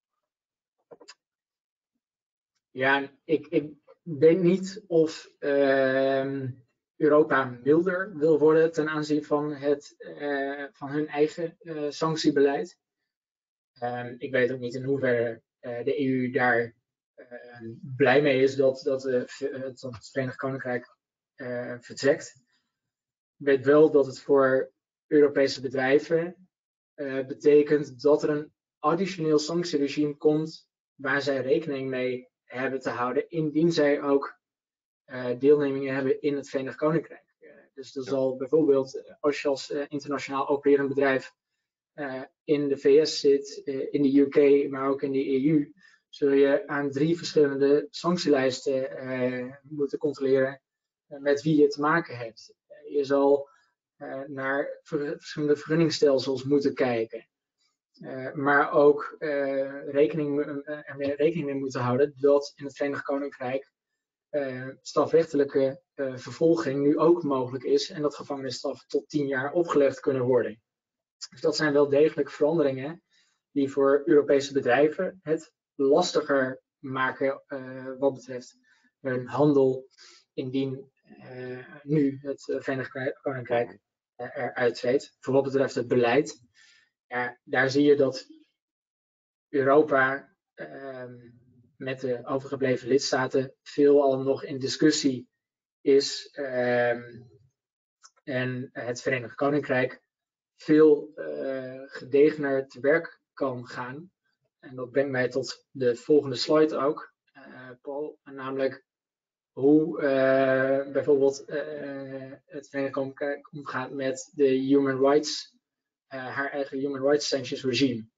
B: Ja, ik, ik denk niet of uh, Europa milder wil worden ten aanzien van, het, uh, van hun eigen uh, sanctiebeleid. Uh, ik weet ook niet in hoeverre uh, de E U daar uh, blij mee is dat, dat, uh, het, dat het Verenigd Koninkrijk uh, vertrekt. Ik weet wel dat het voor Europese bedrijven uh, betekent dat er een additioneel sanctieregime komt waar zij rekening mee hebben te houden, indien zij ook uh, deelnemingen hebben in het Verenigd Koninkrijk. Uh, dus er zal bijvoorbeeld, als je als uh, internationaal opererend bedrijf uh, in de V S zit, uh, in de U K, maar ook in de E U, zul je aan drie verschillende sanctielijsten uh, moeten controleren uh, met wie je te maken hebt. Uh, je zal uh, naar ver verschillende vergunningstelsels moeten kijken. Uh, maar ook uh, rekening, uh, er mee rekening mee moeten houden dat in het Verenigd Koninkrijk uh, strafrechtelijke uh, vervolging nu ook mogelijk is en dat gevangenisstraffen tot tien jaar opgelegd kunnen worden. Dus dat zijn wel degelijk veranderingen die voor Europese bedrijven het lastiger maken uh, wat betreft hun handel indien uh, nu het Verenigd Koninkrijk uh, eruit treedt. Voor wat betreft het beleid. Ja, daar zie je dat Europa uh, met de overgebleven lidstaten veelal nog in discussie is uh, en het Verenigd Koninkrijk veel uh, gedegener te werk kan gaan. En dat brengt mij tot de volgende slide ook, uh, Paul, namelijk hoe uh, bijvoorbeeld uh, het Verenigd Koninkrijk omgaat met de human rights Uh, haar eigen human rights sanctions regime.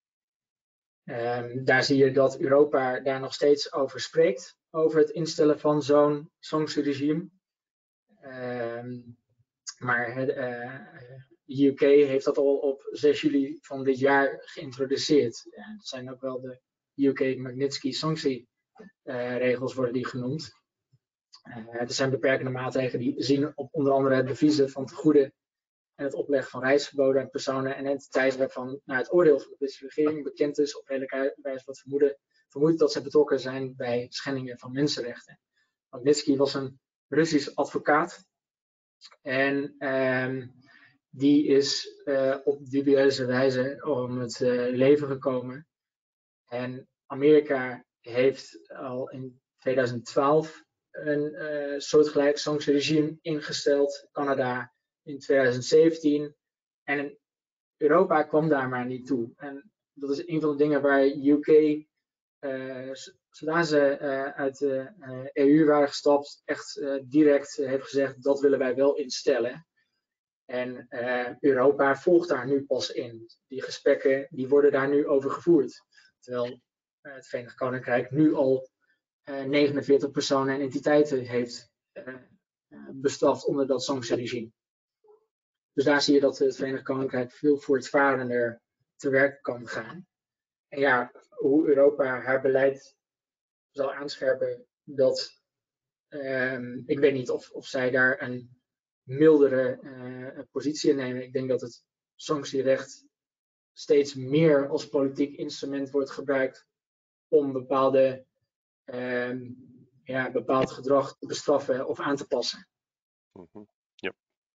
B: Um, daar zie je dat Europa daar nog steeds over spreekt, over het instellen van zo'n sanctieregime. Um, maar uh, de U K heeft dat al op zes juli van dit jaar geïntroduceerd. Ja, dat zijn ook wel de U K Magnitsky sanctieregels uh, worden die genoemd. Uh, er zijn beperkende maatregelen die zien op onder andere het beviezen van te goede en het opleggen van reisverboden aan personen en entiteiten waarvan naar het oordeel van de Britse regering bekend is op redelijke wijze wordt vermoeden, vermoed dat ze betrokken zijn bij schendingen van mensenrechten. Magnitsky was een Russisch advocaat en uh, die is uh, op dubieuze wijze om het uh, leven gekomen. En Amerika heeft al in tweeduizend twaalf een uh, soortgelijk sanctieregime ingesteld. Canada in tweeduizend zeventien. En Europa kwam daar maar niet toe. En dat is een van de dingen waar U K, uh, zodra ze uh, uit de uh, E U waren gestapt, echt uh, direct uh, heeft gezegd dat willen wij wel instellen. En uh, Europa volgt daar nu pas in. Die gesprekken die worden daar nu over gevoerd. Terwijl uh, het Verenigd Koninkrijk nu al uh, negenenveertig personen en entiteiten heeft uh, bestraft onder dat sanctieregime. Dus daar zie je dat het Verenigd Koninkrijk veel voortvarender te werk kan gaan. En ja, hoe Europa haar beleid zal aanscherpen, dat uh, ik weet niet of, of zij daar een mildere uh, positie in nemen. Ik denk dat het sanctierecht steeds meer als politiek instrument wordt gebruikt om bepaalde, uh, ja, bepaald gedrag te bestraffen of aan te passen.
A: Mm-hmm. Yep.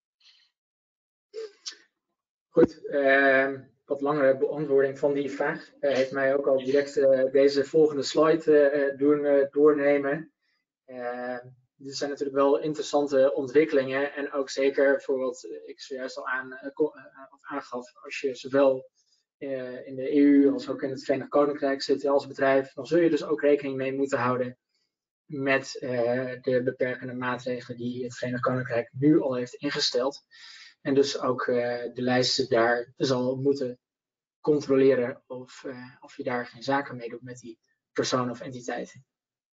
B: Goed, uh, wat langere beantwoording van die vraag uh, heeft mij ook al direct uh, deze volgende slide uh, doen uh, doornemen. Uh, dit zijn natuurlijk wel interessante ontwikkelingen en ook zeker voor wat ik zojuist al aan, uh, of aangaf, als je zowel uh, in de E U als ook in het Verenigd Koninkrijk zit als bedrijf, dan zul je dus ook rekening mee moeten houden met uh, de beperkende maatregelen die het Verenigd Koninkrijk nu al heeft ingesteld. En dus ook uh, de lijsten daar zal moeten controleren of, uh, of je daar geen zaken mee doet met die personen of entiteiten.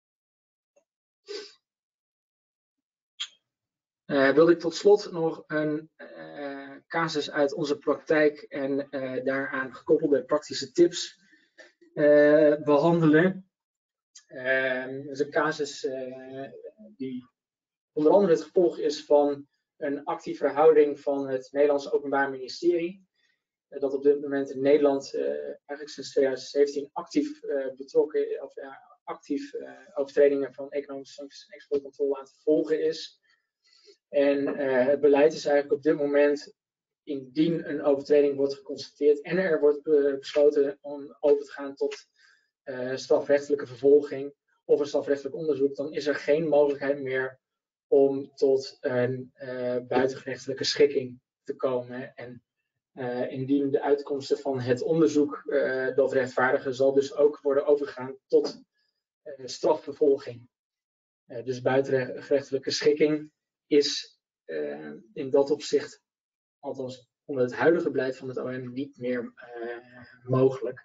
B: Uh, wilde ik tot slot nog een uh, casus uit onze praktijk en uh, daaraan gekoppelde praktische tips uh, behandelen. Uh, dat is een casus uh, die onder andere het gevolg is van een actieve houding van het Nederlands Openbaar Ministerie. Uh, dat op dit moment in Nederland uh, eigenlijk sinds tweeduizend zeventien actief uh, betrokken, of uh, actief uh, overtredingen van economische sancties en exportcontrole aan het vervolgen is. En uh, het beleid is eigenlijk op dit moment, indien een overtreding wordt geconstateerd en er wordt uh, besloten om over te gaan tot uh, strafrechtelijke vervolging of een strafrechtelijk onderzoek, dan is er geen mogelijkheid meer om tot een uh, buitengerechtelijke schikking te komen. En uh, indien de uitkomsten van het onderzoek uh, dat rechtvaardigen, zal dus ook worden overgegaan tot uh, strafvervolging. Uh, dus buitengerechtelijke schikking is uh, in dat opzicht, althans onder het huidige beleid van het O M, niet meer uh, mogelijk.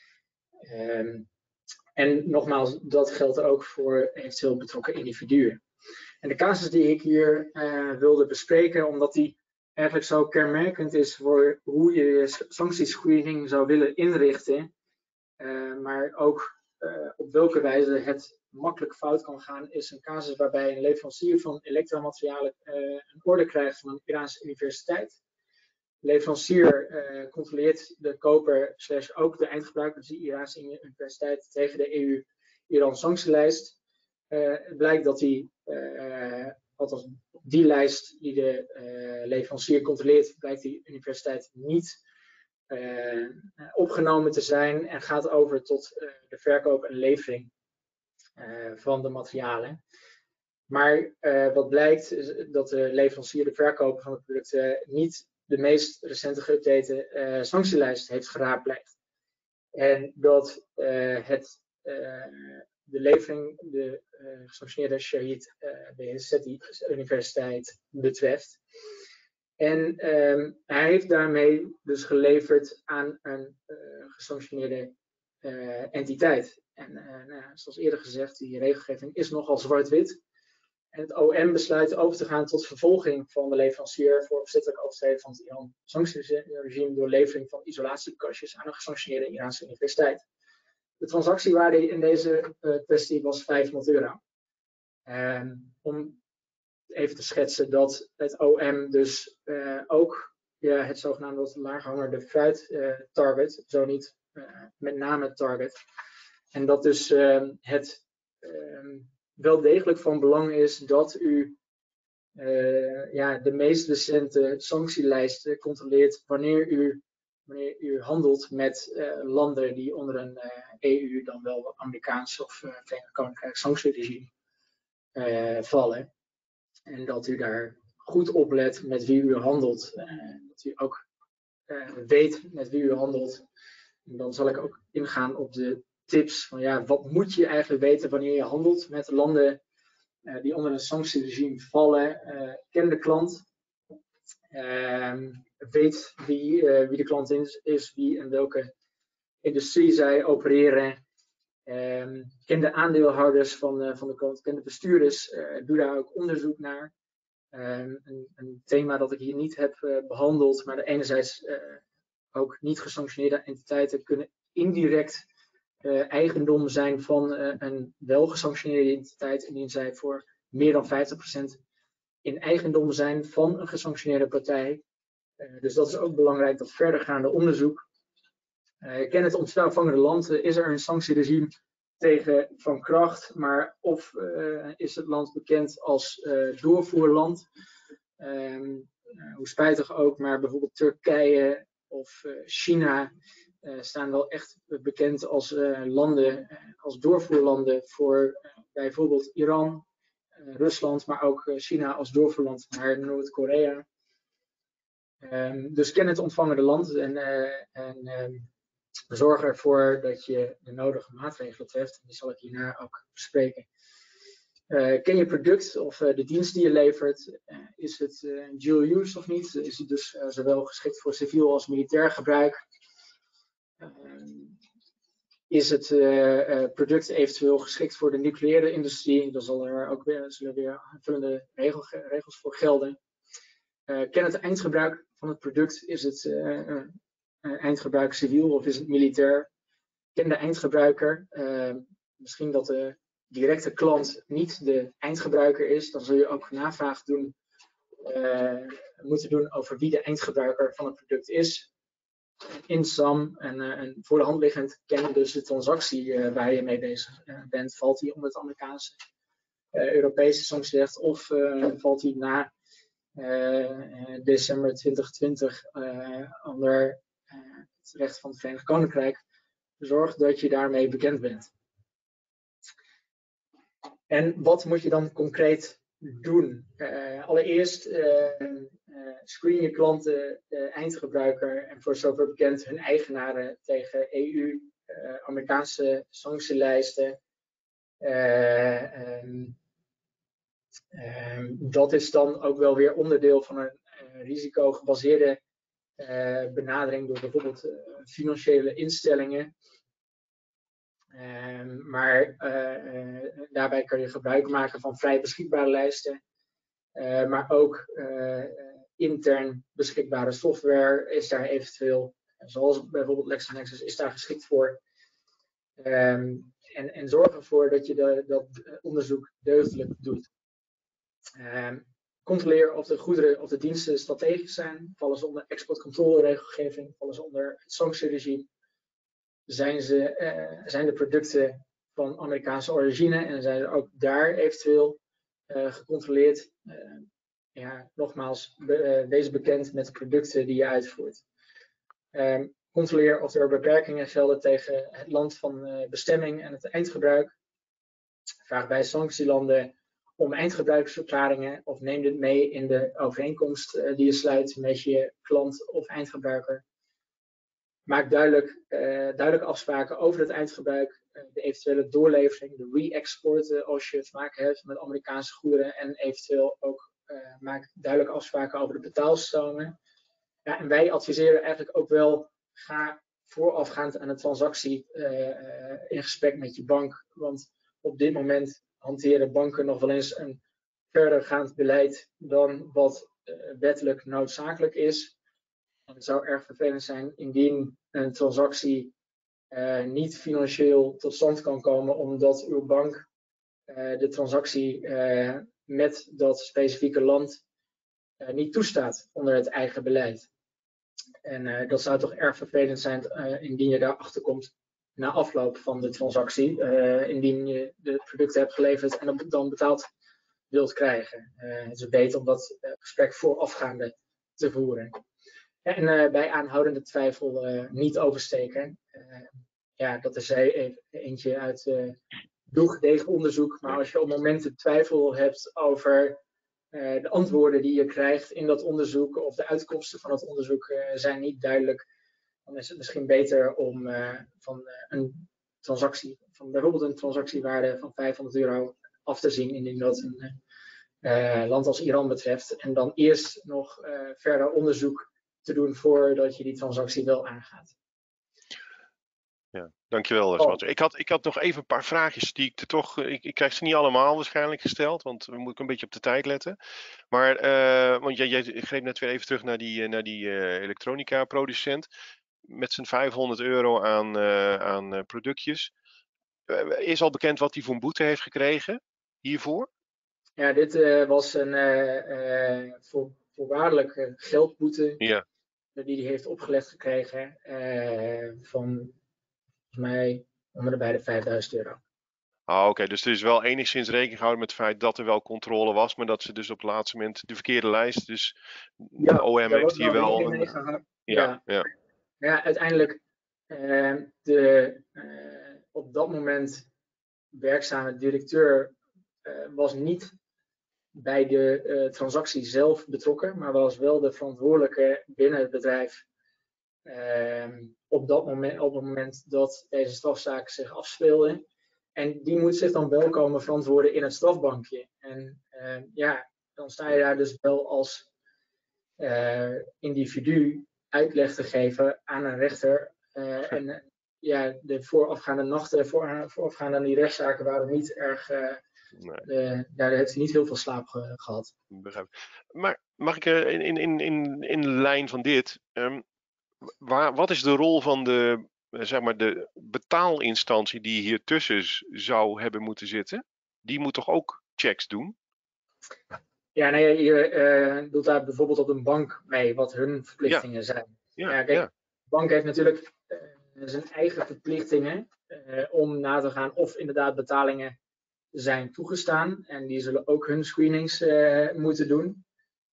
B: Um, en nogmaals, dat geldt ook voor eventueel betrokken individuen. En de casus die ik hier uh, wilde bespreken, omdat die eigenlijk zo kenmerkend is voor hoe je je sanctiescreening zou willen inrichten, uh, maar ook uh, op welke wijze het makkelijk fout kan gaan, is een casus waarbij een leverancier van elektromaterialen uh, een order krijgt van een Iraanse universiteit. De leverancier uh, controleert de koper slash ook de eindgebruiker, dus de Iraanse universiteit, tegen de E U-Iran-sanctielijst. Uh, het blijkt dat die, uh, althans die lijst die de uh, leverancier controleert, blijkt die universiteit niet uh, opgenomen te zijn en gaat over tot uh, de verkoop en levering uh, van de materialen. Maar uh, wat blijkt is dat de leverancier de verkoper van de producten niet de meest recente geüpdate uh, sanctielijst heeft geraadpleegd. En dat uh, het, uh, de levering de uh, gesanctioneerde Shahid uh, Beheshti Universiteit betreft. En um, hij heeft daarmee dus geleverd aan een uh, gesanctioneerde uh, entiteit. En uh, nou, zoals eerder gezegd, die regelgeving is nogal zwart-wit. En het O M besluit over te gaan tot vervolging van de leverancier voor opzettelijk overtreden van het Iran-sanctieregime door levering van isolatiekastjes aan een gesanctioneerde Iraanse universiteit. De transactiewaarde in deze uh, kwestie was vijfhonderd euro. Um, om even te schetsen dat het O M dus uh, ook ja, het zogenaamde wat laaghangende fruit uh, target, zo niet uh, met name target. En dat dus uh, het uh, wel degelijk van belang is dat u uh, ja, de meest recente sanctielijsten controleert wanneer u, wanneer u handelt met uh, landen die onder een uh, E U, dan wel Amerikaans of uh, Verenigd Koninkrijk sanctieregime uh, vallen. En dat u daar goed oplet met wie u handelt. Uh, dat u ook uh, weet met wie u handelt. En dan zal ik ook ingaan op de tips van ja, wat moet je eigenlijk weten wanneer je handelt met landen uh, die onder een sanctieregime vallen. Uh, ken de klant. Uh, weet wie, uh, wie de klant is, is, wie en welke industrie zij opereren. Uh, ken de aandeelhouders van, uh, van de klant. Ken de bestuurders. Uh, doe daar ook onderzoek naar. Uh, een, een thema dat ik hier niet heb uh, behandeld, maar de enerzijds uh, ook niet gesanctioneerde entiteiten kunnen indirect uh, eigendom zijn van uh, een wel gesanctioneerde entiteit, indien zij voor meer dan vijftig procent in eigendom zijn van een gesanctioneerde partij. Uh, dus dat is ook belangrijk, dat verdergaande onderzoek. Uh, ken het ontvangende land, uh, is er een sanctieregime tegen van kracht, maar of uh, is het land bekend als uh, doorvoerland. Um, uh, hoe spijtig ook, maar bijvoorbeeld Turkije of uh, China uh, staan wel echt bekend als uh, landen, uh, als doorvoerlanden voor uh, bijvoorbeeld Iran, uh, Rusland, maar ook uh, China als doorvoerland naar Noord-Korea. Um, dus ken het ontvangende land en, uh, en um, zorg ervoor dat je de nodige maatregelen treft. Die zal ik hierna ook bespreken. Uh, ken je product of uh, de dienst die je levert? Uh, is het uh, dual use of niet? Is het dus uh, zowel geschikt voor civiel als militair gebruik? Uh, is het uh, uh, product eventueel geschikt voor de nucleaire industrie? Dan zal er ook weer, zullen weer aanvullende regel, regels voor gelden. Uh, ken het eindgebruik van het product? Is het uh, uh, eindgebruik civiel of is het militair? Ken de eindgebruiker. Uh, misschien dat de directe klant niet de eindgebruiker is. Dan zul je ook navraag doen, uh, moeten doen over wie de eindgebruiker van het product is. In SAM en, uh, en voor de hand liggend ken dus de transactie uh, waar je mee bezig uh, bent. Valt die onder het Amerikaanse, uh, Europese sanctierecht of uh, valt die na uh, december twintig twintig uh, onder uh, het recht van het Verenigd Koninkrijk? Zorg dat je daarmee bekend bent. En wat moet je dan concreet doen? Uh, allereerst uh, uh, screen je klanten, de eindgebruiker en voor zover bekend hun eigenaren tegen E U, uh, Amerikaanse sanctielijsten. Uh, um, um, dat is dan ook wel weer onderdeel van een uh, risicogebaseerde uh, benadering door bijvoorbeeld uh, financiële instellingen. Um, maar uh, uh, daarbij kun je gebruik maken van vrij beschikbare lijsten. Uh, maar ook uh, intern beschikbare software is daar eventueel, zoals bijvoorbeeld LexisNexis, is daar geschikt voor. Um, en, en zorg ervoor dat je de, dat onderzoek deugdelijk doet. Um, controleer of de goederen of de diensten strategisch zijn. Vallen ze onder exportcontroleregelgeving, vallen ze onder het sanctieregime. Zijn, ze, uh, zijn de producten van Amerikaanse origine en zijn er ook daar eventueel uh, gecontroleerd? Uh, ja, nogmaals, be, uh, wees bekend met de producten die je uitvoert. Um, controleer of er beperkingen gelden tegen het land van uh, bestemming en het eindgebruik. Vraag bij sanctielanden om eindgebruikersverklaringen of neem dit mee in de overeenkomst uh, die je sluit met je klant of eindgebruiker. Maak duidelijk, uh, duidelijke afspraken over het eindgebruik, uh, de eventuele doorlevering, de re-export uh, als je te maken hebt met Amerikaanse goederen en eventueel ook uh, maak duidelijke afspraken over de betaalstromen. Ja, en wij adviseren eigenlijk ook wel, ga voorafgaand aan de transactie uh, uh, in gesprek met je bank, want op dit moment hanteren banken nog wel eens een verdergaand beleid dan wat uh, wettelijk noodzakelijk is. En het zou erg vervelend zijn indien een transactie uh, niet financieel tot stand kan komen omdat uw bank uh, de transactie uh, met dat specifieke land uh, niet toestaat onder het eigen beleid. En uh, dat zou toch erg vervelend zijn uh, indien je daarachter komt na afloop van de transactie, uh, indien je de producten hebt geleverd en dan betaald wilt krijgen. Uh, het is beter om dat uh, gesprek voorafgaande te voeren. En uh, bij aanhoudende twijfel uh, niet oversteken. Uh, ja, dat is e eentje uit uh, doelgedegen onderzoek. Maar als je op momenten twijfel hebt over uh, de antwoorden die je krijgt in dat onderzoek of de uitkomsten van het onderzoek uh, zijn niet duidelijk, dan is het misschien beter om uh, van uh, een transactie, van bijvoorbeeld een transactiewaarde van vijfhonderd euro af te zien indien dat een uh, land als Iran betreft. En dan eerst nog uh, verder onderzoek te doen voordat je die transactie wel aangaat.
A: Ja, dankjewel Smartje. Ik had, ik had nog even een paar vraagjes die ik er toch, ik, ik krijg ze niet allemaal waarschijnlijk gesteld, want we moeten een beetje op de tijd letten. Maar, uh, want jij, jij greep net weer even terug naar die, naar die uh, elektronica producent met zijn vijfhonderd euro aan, uh, aan uh, productjes. Uh, is al bekend wat hij voor een boete heeft gekregen hiervoor?
B: Ja, dit uh, was een uh, uh, voor, voorwaardelijke geldboete
A: ja.
B: die hij heeft opgelegd gekregen uh, van volgens mij onder de bij de vijfduizend euro.
A: Ah, oké, okay. Dus er is wel enigszins rekening gehouden met het feit dat er wel controle was, maar dat ze dus op het laatste moment de verkeerde lijst, dus
B: ja,
A: de O M heeft hier wel een...
B: Ja,
A: ja, ja.
B: ja, uiteindelijk uh, de uh, op dat moment werkzame directeur uh, was niet bij de uh, transactie zelf betrokken, maar was wel de verantwoordelijke binnen het bedrijf uh, op, dat moment, op het moment dat deze strafzaak zich afspeelde. En die moet zich dan wel komen verantwoorden in het strafbankje. En uh, ja, dan sta je daar dus wel als uh, individu uitleg te geven aan een rechter. Uh, en uh, ja, de voorafgaande nachten, voor, voorafgaande aan die rechtszaken waren niet erg... Uh, Nee. Uh, daar heeft hij niet heel veel slaap ge gehad.
A: Begrijp. Maar mag ik uh, in, in, in, in de lijn van dit, um, waar, wat is de rol van de, uh, zeg maar de betaalinstantie die hier tussen zou hebben moeten zitten? Die moet toch ook checks doen?
B: Ja, nee, je uh, doet daar bijvoorbeeld op een bank mee wat hun verplichtingen ja. zijn.
A: Ja,
B: ja, kijk,
A: ja.
B: De bank heeft natuurlijk uh, zijn eigen verplichtingen uh, om na te gaan of inderdaad betalingen zijn toegestaan en die zullen ook hun screenings uh, moeten doen.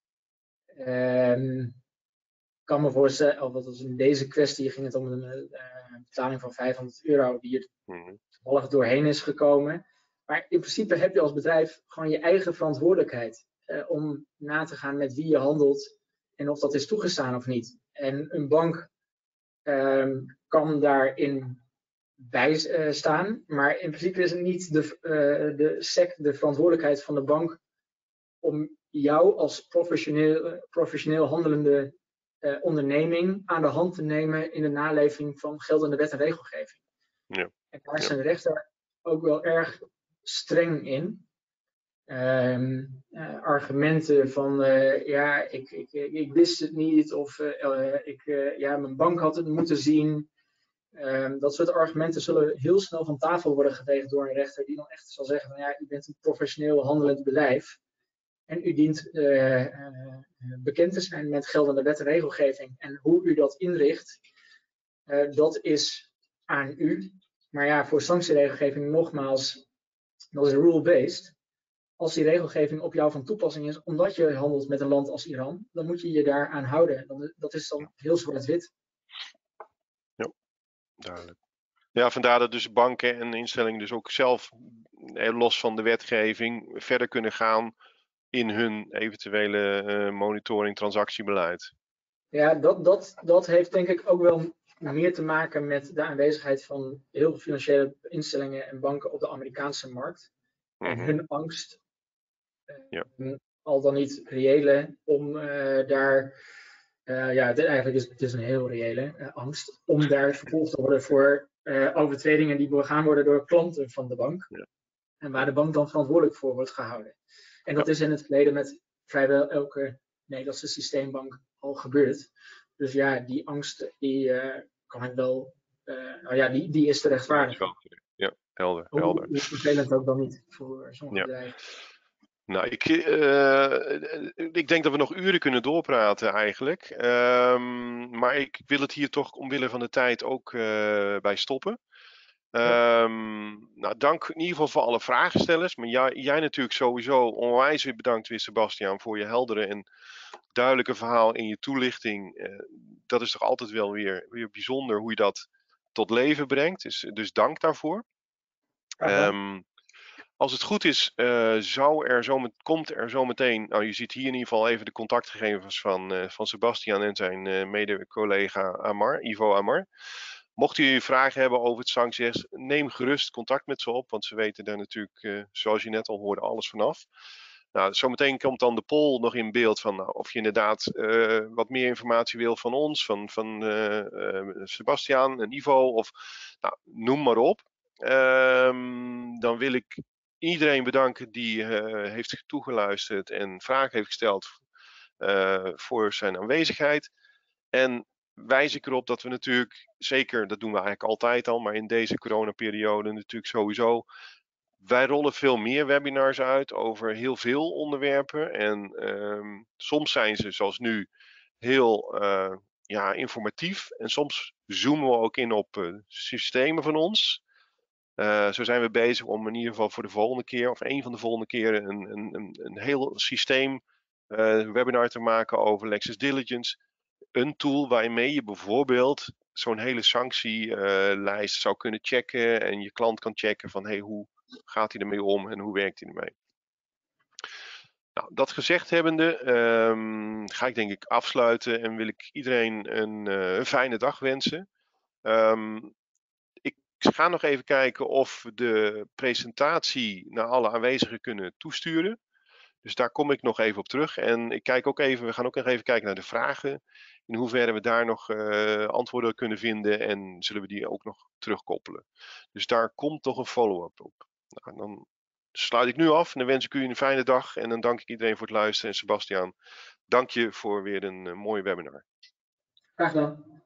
B: Um, ik kan me voorstellen, of dat in deze kwestie ging het om een uh, betaling van vijfhonderd euro die er mm-hmm. toevallig doorheen is gekomen. Maar in principe heb je als bedrijf gewoon je eigen verantwoordelijkheid uh, om na te gaan met wie je handelt en of dat is toegestaan of niet. En een bank um, kan daarin bij uh, staan, maar in principe is het niet de, uh, de S E C de verantwoordelijkheid van de bank om jou als professioneel, professioneel handelende uh, onderneming aan de hand te nemen in de naleving van geldende wet en regelgeving.
A: Ja.
B: En daar is
A: ja.
B: een rechter ook wel erg streng in. Um, uh, argumenten van uh, ja, ik, ik, ik wist het niet of uh, uh, ik, uh, ja, mijn bank had het moeten zien. Um, dat soort argumenten zullen heel snel van tafel worden geveegd door een rechter die dan echt zal zeggen van ja, u bent een professioneel handelend bedrijf en u dient uh, uh, bekend te zijn met geldende wet en regelgeving. En hoe u dat inricht, uh, dat is aan u. Maar ja, voor sanctieregelgeving nogmaals, dat is rule-based. Als die regelgeving op jou van toepassing is, omdat je handelt met een land als Iran, dan moet je je daaraan houden. Dat is dan heel zwart-wit.
A: Ja, duidelijk. Ja, vandaar dat dus banken en instellingen dus ook zelf, los van de wetgeving, verder kunnen gaan in hun eventuele uh, monitoring transactiebeleid.
B: Ja, dat, dat, dat heeft denk ik ook wel meer te maken met de aanwezigheid van heel veel financiële instellingen en banken op de Amerikaanse markt. Mm-hmm. En hun angst,
A: ja.
B: uh, al dan niet reële, om uh, daar, uh, ja, het, eigenlijk is het is een heel reële uh, angst, om daar vervolgd te worden voor uh, overtredingen die begaan worden door klanten van de bank. Ja. En waar de bank dan verantwoordelijk voor wordt gehouden. En dat ja. is in het verleden met vrijwel elke Nederlandse systeembank al gebeurd. Dus ja, die angst, die uh, kan ik wel, uh, nou ja, die, die is te rechtvaardigen.
A: Ja, helder, helder.
B: Hoe, hoe vervelend ook dan niet voor sommige
A: ja.
B: bedrijven.
A: Nou, ik, uh, ik denk dat we nog uren kunnen doorpraten eigenlijk. Um, maar ik wil het hier toch omwille van de tijd ook uh, bij stoppen. Um, nou, dank in ieder geval voor alle vragenstellers. Maar jij, jij natuurlijk sowieso onwijs weer bedankt weer, Sebastiaan, voor je heldere en duidelijke verhaal in je toelichting. Uh, dat is toch altijd wel weer, weer bijzonder hoe je dat tot leven brengt. Dus, dus dank daarvoor. Um, Als het goed is, uh, zou er zo met, komt er zo meteen, nou je ziet hier in ieder geval even de contactgegevens van, uh, van Sebastiaan en zijn uh, mede-collega Amar, Ivo Amar. Mocht u vragen hebben over het Sanchez, neem gerust contact met ze op, want ze weten daar natuurlijk, uh, zoals je net al hoorde, alles vanaf. Nou, zometeen komt dan de poll nog in beeld van nou, of je inderdaad uh, wat meer informatie wil van ons, van, van uh, uh, Sebastiaan en Ivo, of nou, noem maar op. Um, dan wil ik iedereen bedanken die uh, heeft toegeluisterd en vragen heeft gesteld uh, voor zijn aanwezigheid. En wijs ik erop dat we natuurlijk, zeker, dat doen we eigenlijk altijd al, maar in deze coronaperiode natuurlijk sowieso, wij rollen veel meer webinars uit over heel veel onderwerpen. En um, soms zijn ze, zoals nu, heel uh, ja, informatief. En soms zoomen we ook in op uh, systemen van ons. Uh, zo zijn we bezig om in ieder geval voor de volgende keer, of een van de volgende keren, een, een, een heel systeem uh, webinar te maken over Lexis Diligence. Een tool waarmee je bijvoorbeeld zo'n hele sanctielijst uh, zou kunnen checken en je klant kan checken van hey, hoe gaat hij ermee om en hoe werkt hij ermee. Nou, dat gezegd hebbende um, ga ik denk ik afsluiten en wil ik iedereen een, uh, een fijne dag wensen. Um, ik ga nog even kijken of we de presentatie naar alle aanwezigen kunnen toesturen. Dus daar kom ik nog even op terug. En ik kijk ook even, we gaan ook nog even kijken naar de vragen. In hoeverre we daar nog uh, antwoorden kunnen vinden en zullen we die ook nog terugkoppelen. Dus daar komt toch een follow-up op. Nou, dan sluit ik nu af en dan wens ik u een fijne dag. En dan dank ik iedereen voor het luisteren. En Sebastiaan, dank je voor weer een uh, mooi webinar.
B: Graag gedaan.